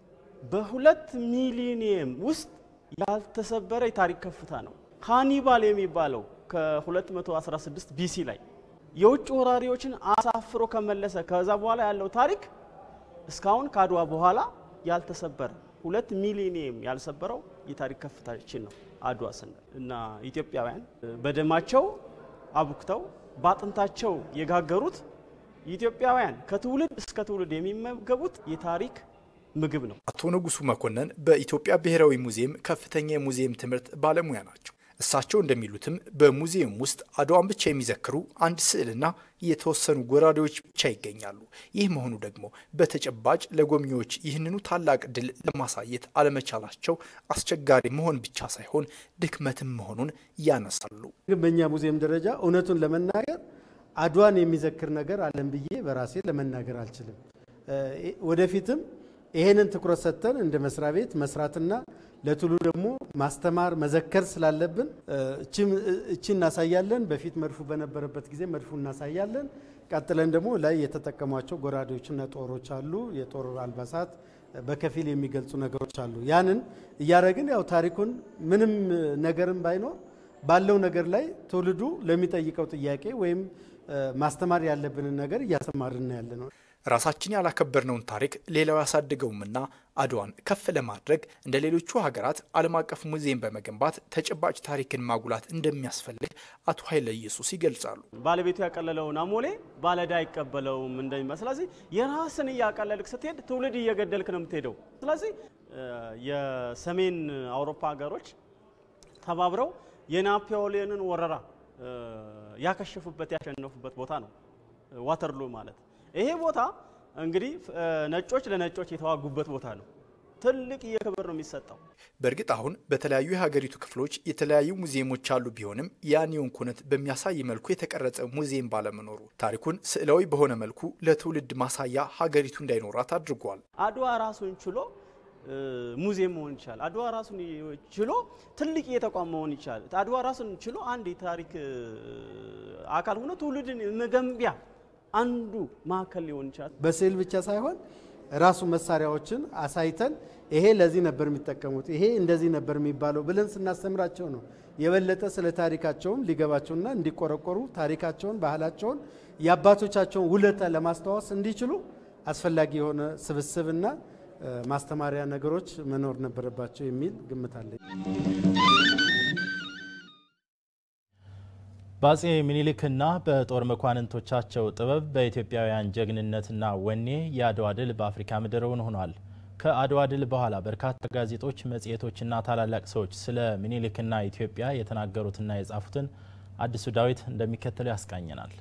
በ2 ሚሊዮን ውስጥ ያልተሰበረ የታሪክ ከፍታ ነው። ሃኒባል የሚባለው ከ216 ቢሲ ላይ የውጭ ወራሪዎችን አሳፍሮ ከመለሰ ከዛ በኋላ ያለው ታሪክ እስካሁን ከአድዋ በኋላ ያልተሰበረ 2 ሚሊዮን ያልሰበረው የታሪክ ከፍታችን ነው አድዋ ስንል እና ኢትዮጵያውያን በደማቸው አቡክተው ባጥንታቸው የጋገሩት ኢትዮጵያውያን ከትውልድ እስከ ትውልድ የሚመገቡት የታሪክ ምግብ ነው። አቶ ንጉሱ መኮንን በኢትዮጵያ ብሔራዊ ሙዚየም ከፍተኛ የሙዚየም ትምህርት ባለሙያ ናቸው። እሳቸው እንደሚሉትም በሙዚየም ውስጥ አድዋን ብቻ የሚዘክሩ አንድ ስዕልና የተወሰኑ ጎራዴዎች ብቻ ይገኛሉ። ይህ መሆኑ ደግሞ በተጨባጭ ለጎብኚዎች ይህንኑ ታላቅ ድል ለማሳየት አለመቻላቸው አስቸጋሪ መሆን ብቻ ሳይሆን ድክመትም መሆኑን ያነሳሉ። በእኛ ሙዚየም ደረጃ እውነቱን ለመናገር አድዋን የሚዘክር ነገር አለን ብዬ በራሴ ለመናገር አልችልም። ወደፊትም ይሄንን ትኩረት ሰጥተን እንደ መስሪያ ቤት መስራትና ለትውልዱ ደግሞ ማስተማር መዘከር ስላለብን እቺ እናሳያለን። በፊት መድፉ በነበረበት ጊዜ መድፉ እናሳያለን። ቀጥለን ደግሞ ላይ የተጠቀሟቸው ጎራዴዎችና ጦሮች አሉ። የጦር አልባሳት በከፊል የሚገልጹ ነገሮች አሉ። ያንን እያደረግን ያው ታሪኩን ምንም ነገርም ባይኖር ባለው ነገር ላይ ትውልዱ ለሚጠይቀው ጥያቄ ወይም ማስተማር ያለብንን ነገር እያስተማርን ያለነው። ራሳችን ያላከበርነውን ታሪክ ሌላው ያሳድገውምና አድዋን ከፍ ለማድረግ እንደ ሌሎቹ ሀገራት ዓለም አቀፍ ሙዚየም በመገንባት ተጨባጭ ታሪክን ማጉላት እንደሚያስፈልግ አቶ ኃይለየሱስ ይገልጻሉ። ባለቤቱ ያቀለለውን አሞሌ ባለዳ አይቀበለውም እንደሚመስል። ስለዚህ የራስን እያቀለልክ ስትሄድ ትውልድ እየገደልክ ነው የምትሄደው። ስለዚህ የሰሜን አውሮፓ ሀገሮች ተባብረው የናፖሊዮንን ወረራ ያከሸፉበት ያሸነፉበት ቦታ ነው ዋተርሎ ማለት። ይሄ ቦታ እንግዲህ ነጮች ለነጮች የተዋጉበት ቦታ ነው። ትልቅ የክብር ነው የሚሰጠው። በእርግጥ አሁን በተለያዩ የሀገሪቱ ክፍሎች የተለያዩ ሙዚየሞች አሉ። ቢሆንም ያኔውን ኩነት በሚያሳይ መልኩ የተቀረጸ ሙዚየም ባለመኖሩ ታሪኩን ስዕላዊ በሆነ መልኩ ለትውልድ ማሳያ ሀገሪቱ እንዳይኖራት አድርጓል። አድዋ ራሱን ችሎ ሙዚየም መሆን ይችላል። አድዋ ራሱን ችሎ ትልቅ የተቋም መሆን ይችላል። አድዋ ራሱን ችሎ አንድ የታሪክ አካል ሆኖ ትውልድን መገንቢያ አንዱ ማዕከል ሊሆን ይችላል። በስዕል ብቻ ሳይሆን ራሱ መሳሪያዎችን አሳይተን ይሄ ለዚህ ነበር የሚጠቀሙት፣ ይሄ እንደዚህ ነበር የሚባለው ብለን ስናስተምራቸው ነው የበለጠ ስለ ታሪካቸውም ሊገባቸውና እንዲቆረቆሩ ታሪካቸውን፣ ባህላቸውን፣ የአባቶቻቸውን ውለታ ለማስተዋወስ እንዲችሉ አስፈላጊ የሆነ ስብስብና ማስተማሪያ ነገሮች መኖር ነበረባቸው የሚል ግምት አለኝ። በአፄ ምኒልክና በጦር መኳንንቶቻቸው ጥበብ በኢትዮጵያውያን ጀግንነትና ወኔ የአድዋ ድል በአፍሪካ ምድር ሆኗል። ከአድዋ ድል በኋላ በርካታ ጋዜጦች፣ መጽሔቶችና ታላላቅ ሰዎች ስለ ምኒልክና ኢትዮጵያ የተናገሩትና የጻፉትን አዲሱ ዳዊት እንደሚከተለው ያስቃኘናል።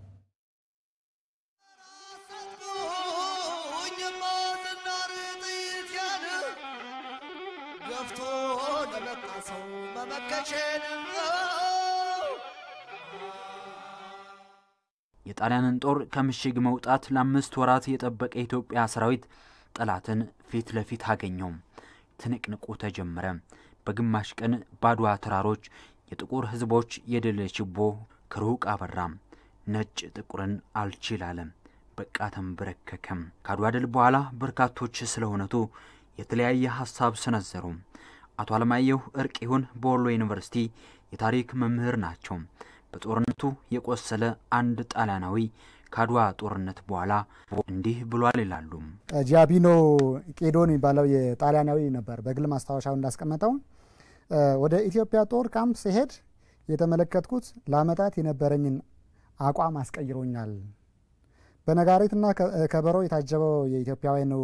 የጣሊያንን ጦር ከምሽግ መውጣት ለ5 ወራት የጠበቀ ኢትዮጵያ ሰራዊት ጠላትን ፊት ለፊት አገኘው። ትንቅንቁ ተጀመረ። በግማሽ ቀን ባድዋ ተራሮች የጥቁር ህዝቦች የድል ችቦ ከሩቅ አበራ። ነጭ ጥቁርን አልችል አለ፣ በቃ ተንበረከከም። ከአድዋ ድል በኋላ በርካቶች ስለሆነቱ የተለያየ ሐሳብ ሰነዘሩ። አቶ አለማየሁ እርቂሁን በወሎ ዩኒቨርሲቲ የታሪክ መምህር ናቸው። በጦርነቱ የቆሰለ አንድ ጣሊያናዊ ከአድዋ ጦርነት በኋላ እንዲህ ብሏል ይላሉ። ጂያቢኖ ቄዶን የሚባለው የጣሊያናዊ ነበር። በግል ማስታወሻው እንዳስቀመጠው ወደ ኢትዮጵያ ጦር ካምፕ ሲሄድ የተመለከትኩት ለአመታት የነበረኝን አቋም አስቀይሮኛል። በነጋሪትና ከበሮ የታጀበው የኢትዮጵያውያኑ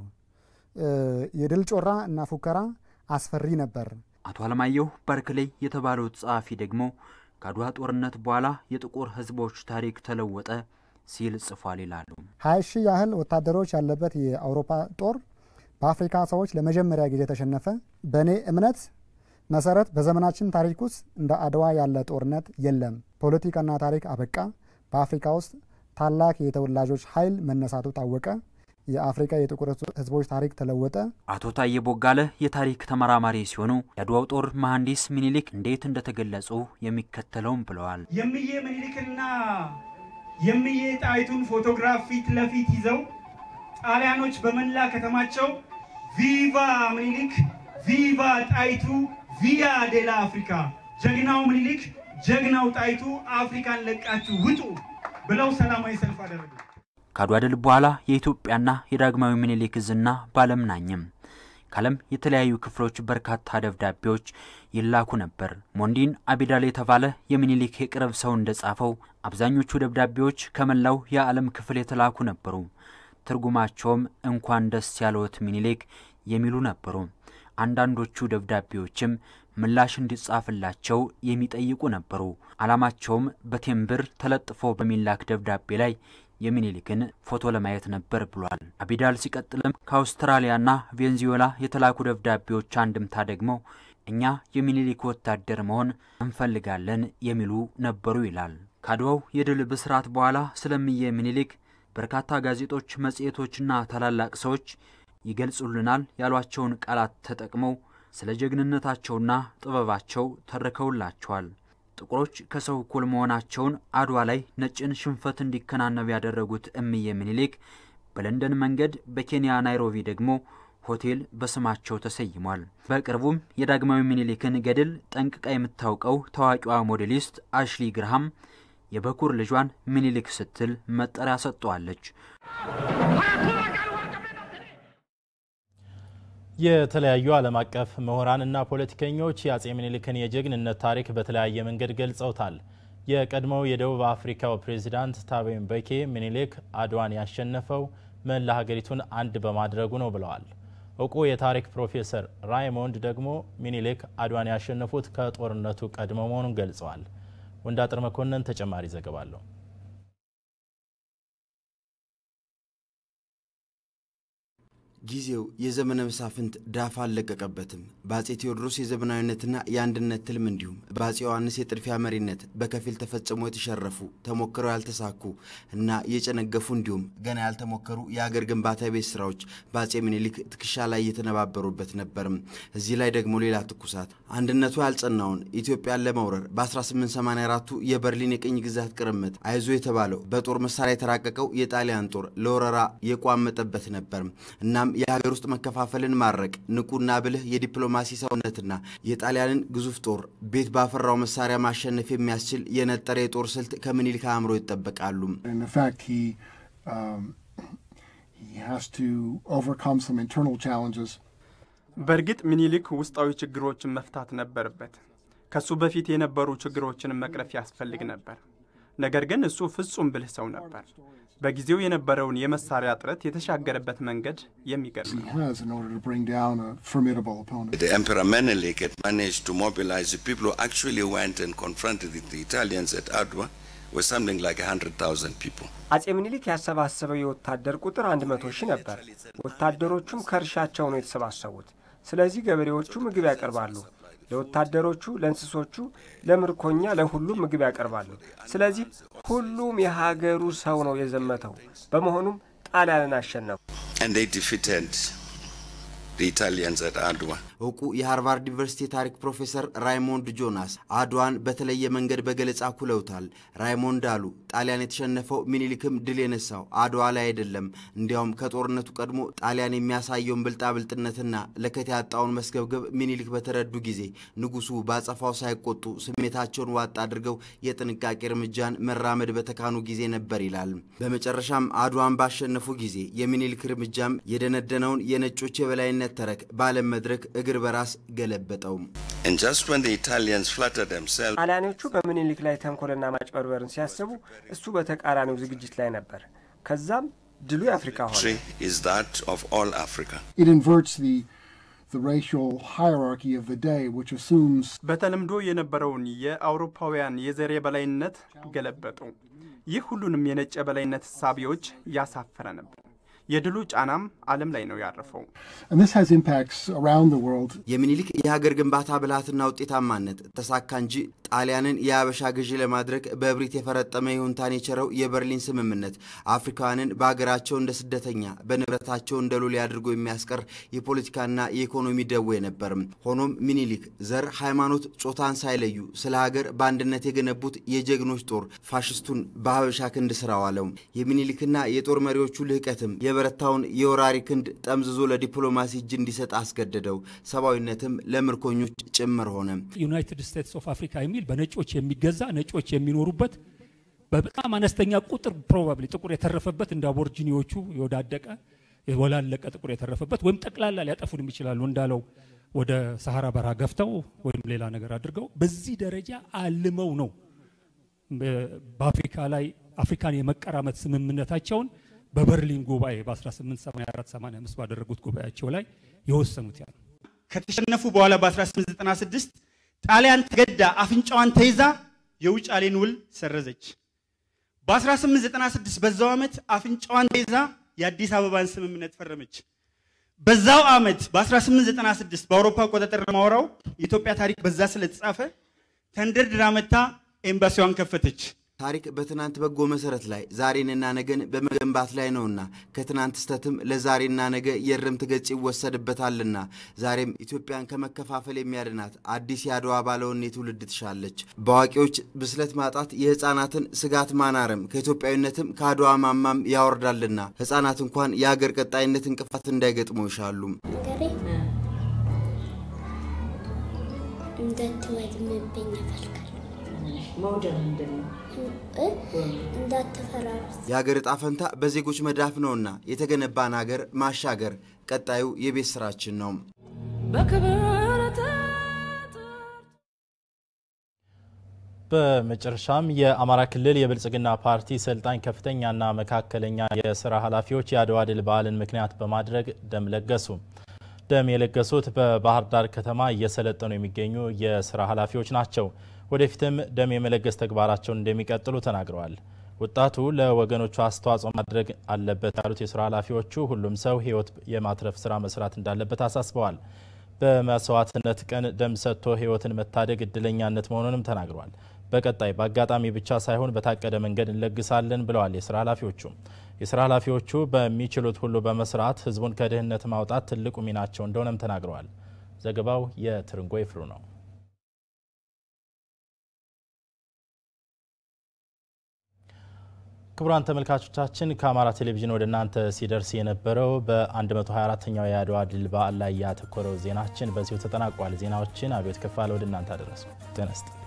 የድል ጮራ እና ፉከራ አስፈሪ ነበር። አቶ አለማየሁ በርክሌ የተባለው ጸሐፊ ደግሞ ከአድዋ ጦርነት በኋላ የጥቁር ህዝቦች ታሪክ ተለወጠ ሲል ጽፏል ይላሉ። 20 ሺህ ያህል ወታደሮች ያለበት የአውሮፓ ጦር በአፍሪካ ሰዎች ለመጀመሪያ ጊዜ ተሸነፈ። በእኔ እምነት መሰረት በዘመናችን ታሪክ ውስጥ እንደ አድዋ ያለ ጦርነት የለም። ፖለቲካና ታሪክ አበቃ። በአፍሪካ ውስጥ ታላቅ የተወላጆች ኃይል መነሳቱ ታወቀ። የአፍሪካ የጥቁር ህዝቦች ታሪክ ተለወጠ። አቶ ታዬ ቦጋለ የታሪክ ተመራማሪ ሲሆኑ የአድዋው ጦር መሐንዲስ ሚኒሊክ እንዴት እንደተገለጹ የሚከተለውን ብለዋል። የሚዬ ሚኒሊክና የሚዬ ጣይቱን ፎቶግራፍ ፊት ለፊት ይዘው ጣሊያኖች በመላ ከተማቸው ቪቫ ሚኒሊክ፣ ቪቫ ጣይቱ፣ ቪያ ዴላ አፍሪካ፣ ጀግናው ሚኒሊክ፣ ጀግናው ጣይቱ አፍሪካን ለቃችሁ ውጡ ብለው ሰላማዊ ሰልፍ አደረጉ። ከአድዋ ድል በኋላ የኢትዮጵያና የዳግማዊ ምኒልክ ዝና ባለም ናኘም። ካለም የተለያዩ ክፍሎች በርካታ ደብዳቤዎች ይላኩ ነበር። ሞንዲን አቢዳል የተባለ የሚኒሊክ የቅርብ ሰው እንደጻፈው አብዛኞቹ ደብዳቤዎች ከመላው የዓለም ክፍል የተላኩ ነበሩ። ትርጉማቸውም እንኳን ደስ ያለዎት ሚኒሊክ የሚሉ ነበሩ። አንዳንዶቹ ደብዳቤዎችም ምላሽ እንዲጻፍላቸው የሚጠይቁ ነበሩ። ዓላማቸውም በቴምብር ተለጥፎ በሚላክ ደብዳቤ ላይ የሚኒሊክን ፎቶ ለማየት ነበር ብሏል። አቢዳል ሲቀጥልም ከአውስትራሊያና ቬንዙዌላ የተላኩ ደብዳቤዎች አንድምታ ደግሞ እኛ የሚኒሊክ ወታደር መሆን እንፈልጋለን የሚሉ ነበሩ ይላል። ከአድዋው የድል ብስራት በኋላ ስለሚየ ሚኒሊክ በርካታ ጋዜጦች፣ መጽሔቶችና ታላላቅ ሰዎች ይገልጹልናል ያሏቸውን ቃላት ተጠቅመው ስለ ጀግንነታቸውና ጥበባቸው ተርከውላቸዋል። ጥቁሮች ከሰው እኩል መሆናቸውን አድዋ ላይ ነጭን ሽንፈት እንዲከናነብ ያደረጉት እምዬ ሚኒሊክ በለንደን መንገድ፣ በኬንያ ናይሮቢ ደግሞ ሆቴል በስማቸው ተሰይሟል። በቅርቡም የዳግማዊ ሚኒሊክን ገድል ጠንቅቃ የምታውቀው ታዋቂዋ ሞዴሊስት አሽሊ ግርሃም የበኩር ልጇን ሚኒሊክ ስትል መጠሪያ ሰጥቷለች። የተለያዩ ዓለም አቀፍ ምሁራንና ፖለቲከኞች የአጼ ሚኒሊክን የጀግንነት ታሪክ በተለያየ መንገድ ገልጸውታል። የቀድሞው የደቡብ አፍሪካው ፕሬዝዳንት ታቦ ምቤኪ ሚኒሊክ አድዋን ያሸነፈው መላ ሀገሪቱን አንድ በማድረጉ ነው ብለዋል። እውቁ የታሪክ ፕሮፌሰር ራይሞንድ ደግሞ ሚኒሊክ አድዋን ያሸነፉት ከጦርነቱ ቀድሞ መሆኑን ገልጸዋል። ወንዳጥር መኮንን ተጨማሪ ዘገባ አለው። ጊዜው የዘመነ መሳፍንት ዳፋ አለቀቀበትም። በአጼ ቴዎድሮስ የዘመናዊነትና የአንድነት ትልም እንዲሁም በአጼ ዮሐንስ የጥድፊያ መሪነት በከፊል ተፈጽሞ የተሸረፉ ተሞክረው ያልተሳኩ እና የጨነገፉ እንዲሁም ገና ያልተሞከሩ የሀገር ግንባታ ቤት ስራዎች በአጼ ሚኒሊክ ትከሻ ላይ የተነባበሩበት ነበርም። እዚህ ላይ ደግሞ ሌላ ትኩሳት አንድነቱ ያልጸናውን ኢትዮጵያን ለመውረር በ1884 የበርሊን የቅኝ ግዛት ቅርምት አይዞ የተባለው በጦር መሳሪያ የተራቀቀው የጣሊያን ጦር ለወረራ የቋመጠበት ነበር። እናም የሀገር ውስጥ መከፋፈልን ማረቅ ንቁና ብልህ የዲፕሎማሲ ሰውነትና የጣሊያንን ግዙፍ ጦር ቤት ባፈራው መሳሪያ ማሸነፍ የሚያስችል የነጠረ የጦር ስልት ከምኒልክ አእምሮ ይጠበቃሉ። በእርግጥ ሚኒሊክ ውስጣዊ ችግሮችን መፍታት ነበረበት። ከሱ በፊት የነበሩ ችግሮችን መቅረፍ ያስፈልግ ነበር። ነገር ግን እሱ ፍጹም ብልህ ሰው ነበር። በጊዜው የነበረውን የመሳሪያ እጥረት የተሻገረበት መንገድ የሚገርም ነው። The Emperor Menelik had managed to mobilize the people who actually went and confronted the Italians at Adwa was something like 100,000 people. አጼ ሚኒሊክ ያሰባሰበው የወታደር ቁጥር 100,000 ነበር። ወታደሮቹም ከእርሻቸው ነው የተሰባሰቡት። ስለዚህ ገበሬዎቹ ምግብ ያቀርባሉ። ለወታደሮቹ፣ ለእንስሶቹ፣ ለምርኮኛ፣ ለሁሉም ምግብ ያቀርባሉ። ስለዚህ ሁሉም የሀገሩ ሰው ነው የዘመተው። በመሆኑም ጣሊያንን አሸነፉ። And they defeated the Italians at Adwa. እውቁ የሃርቫርድ ዩኒቨርሲቲ ታሪክ ፕሮፌሰር ራይሞንድ ጆናስ አድዋን በተለየ መንገድ በገለጻ ኩለውታል። ራይሞንድ አሉ ጣሊያን የተሸነፈው ሚኒሊክም ድል የነሳው አድዋ ላይ አይደለም፣ እንዲያውም ከጦርነቱ ቀድሞ ጣሊያን የሚያሳየውን ብልጣብልጥነትና ለከት ያጣውን መስገብገብ ሚኒሊክ በተረዱ ጊዜ ንጉሱ ባጸፋው ሳይቆጡ ስሜታቸውን ዋጥ አድርገው የጥንቃቄ እርምጃን መራመድ በተካኑ ጊዜ ነበር ይላል። በመጨረሻም አድዋን ባሸነፉ ጊዜ የሚኒሊክ እርምጃም የደነደነውን የነጮች የበላይነት ተረክ ባለም መድረክ እግር በራስ ገለበጠው። And just when the Italians flattered themselves, ጣሊያኖቹ በሚኒሊክ ላይ ተንኮልና ማጭበርበርን ሲያስቡ እሱ በተቃራኒው ዝግጅት ላይ ነበር። ከዛም ድሉ የአፍሪካ ሆነ። is that of all Africa. It inverts the racial hierarchy of the day, which assumes በተለምዶ የነበረውን የአውሮፓውያን የዘር የበላይነት ገለበጡ። ይህ ሁሉንም የነጭ የበላይነት ሳቢዎች ያሳፈረ ነበር። የድሉ ጫናም ዓለም ላይ ነው ያረፈው። And this has impacts around the world. የሚኒሊክ የሀገር ግንባታ ብልሃትና ውጤታማነት ተሳካ እንጂ ጣሊያንን የአበሻ ገዢ ለማድረግ በእብሪት የፈረጠመ ይሁንታን የቸረው የበርሊን ስምምነት አፍሪካውያንን በአገራቸው እንደ ስደተኛ በንብረታቸው እንደ ሎሌ አድርጎ የሚያስቀር የፖለቲካና የኢኮኖሚ ደዌ ነበር። ሆኖም ሚኒሊክ ዘር፣ ሃይማኖት፣ ጾታን ሳይለዩ ስለ ሀገር በአንድነት የገነቡት የጀግኖች ጦር ፋሽስቱን በሀበሻ ክንድ ስራ ዋለው። የሚኒሊክና የጦር መሪዎቹ ልህቀትም የበረታውን የወራሪ ክንድ ጠምዝዞ ለዲፕሎማሲ እጅ እንዲሰጥ አስገደደው። ሰብአዊነትም ለምርኮኞች ጭምር ሆነ። ዩናይትድ ስቴትስ ኦፍ አፍሪካ የሚል በነጮች የሚገዛ ነጮች የሚኖሩበት በጣም አነስተኛ ቁጥር ፕሮባብሊ ጥቁር የተረፈበት እንደ አቦርጂኒዎቹ የወዳደቀ የወላለቀ ጥቁር የተረፈበት ወይም ጠቅላላ ሊያጠፉን ይችላሉ እንዳለው ወደ ሰሃራ በረሃ ገፍተው ወይም ሌላ ነገር አድርገው በዚህ ደረጃ አልመው ነው በአፍሪካ ላይ አፍሪካን የመቀራመት ስምምነታቸውን በበርሊን ጉባኤ በ1884-85 ባደረጉት ጉባኤያቸው ላይ የወሰኑት ያ ከተሸነፉ በኋላ በ1896 ጣሊያን ተገዳ አፍንጫዋን ተይዛ የውጫሌን ውል ሰረዘች። በ1896 በዛው ዓመት አፍንጫዋን ተይዛ የአዲስ አበባን ስምምነት ፈረመች። በዛው ዓመት በ1896 በአውሮፓ አቆጣጠር ማወራው የኢትዮጵያ ታሪክ በዛ ስለተጻፈ ተንደርድራ መታ ኤምባሲዋን ከፈተች። ታሪክ በትናንት በጎ መሰረት ላይ ዛሬንና ነገን በመገንባት ላይ ነውና ከትናንት ስተትም ለዛሬና ነገ የርምት ገጽ ይወሰድበታልና ዛሬም ኢትዮጵያን ከመከፋፈል የሚያድናት አዲስ ያድዋ ባለውን ትውልድ ትሻለች። በዋቂዎች ብስለት ማጣት የህፃናትን ስጋት ማናረም ከኢትዮጵያዊነትም ከአድዋ ማማም ያወርዳልና ህፃናት እንኳን የሀገር ቀጣይነት እንቅፋት እንዳይገጥሙ ይሻሉ። መውደድ እንደምን እንዳትፈራሩት የሀገር ዕጣ ፈንታ በዜጎች መዳፍ ነውና የተገነባን ሀገር ማሻገር ቀጣዩ የቤት ስራችን ነው። በመጨረሻም የአማራ ክልል የብልጽግና ፓርቲ ሰልጣኝ ከፍተኛና መካከለኛ የሥራ ኃላፊዎች የአድዋ ድል በዓልን ምክንያት በማድረግ ደም ለገሱ። ደም የለገሱት በባህር ዳር ከተማ እየሰለጠኑ የሚገኙ የሥራ ኃላፊዎች ናቸው። ወደፊትም ደም የመለገስ ተግባራቸውን እንደሚቀጥሉ ተናግረዋል። ወጣቱ ለወገኖቹ አስተዋጽኦ ማድረግ አለበት ያሉት የሥራ ኃላፊዎቹ ሁሉም ሰው ህይወት የማትረፍ ስራ መስራት እንዳለበት አሳስበዋል። በመስዋዕትነት ቀን ደም ሰጥቶ ህይወትን መታደግ እድለኛነት መሆኑንም ተናግረዋል። በቀጣይ በአጋጣሚ ብቻ ሳይሆን በታቀደ መንገድ እንለግሳለን ብለዋል የሥራ ኃላፊዎቹ። የሥራ ኃላፊዎቹ በሚችሉት ሁሉ በመስራት ህዝቡን ከድህነት ማውጣት ትልቁ ሚናቸው እንደሆነም ተናግረዋል። ዘገባው የትርንጎ ይፍሩ ነው። ክቡራን ተመልካቾቻችን ከአማራ ቴሌቪዥን ወደ እናንተ ሲደርስ የነበረው በ124ኛው የአድዋ ድል በዓል ላይ ያተኮረው ዜናችን በዚሁ ተጠናቋል። ዜናዎችን አብዮት ከፋለ ወደ እናንተ አደረሰው። ጤና ይስጥልኝ።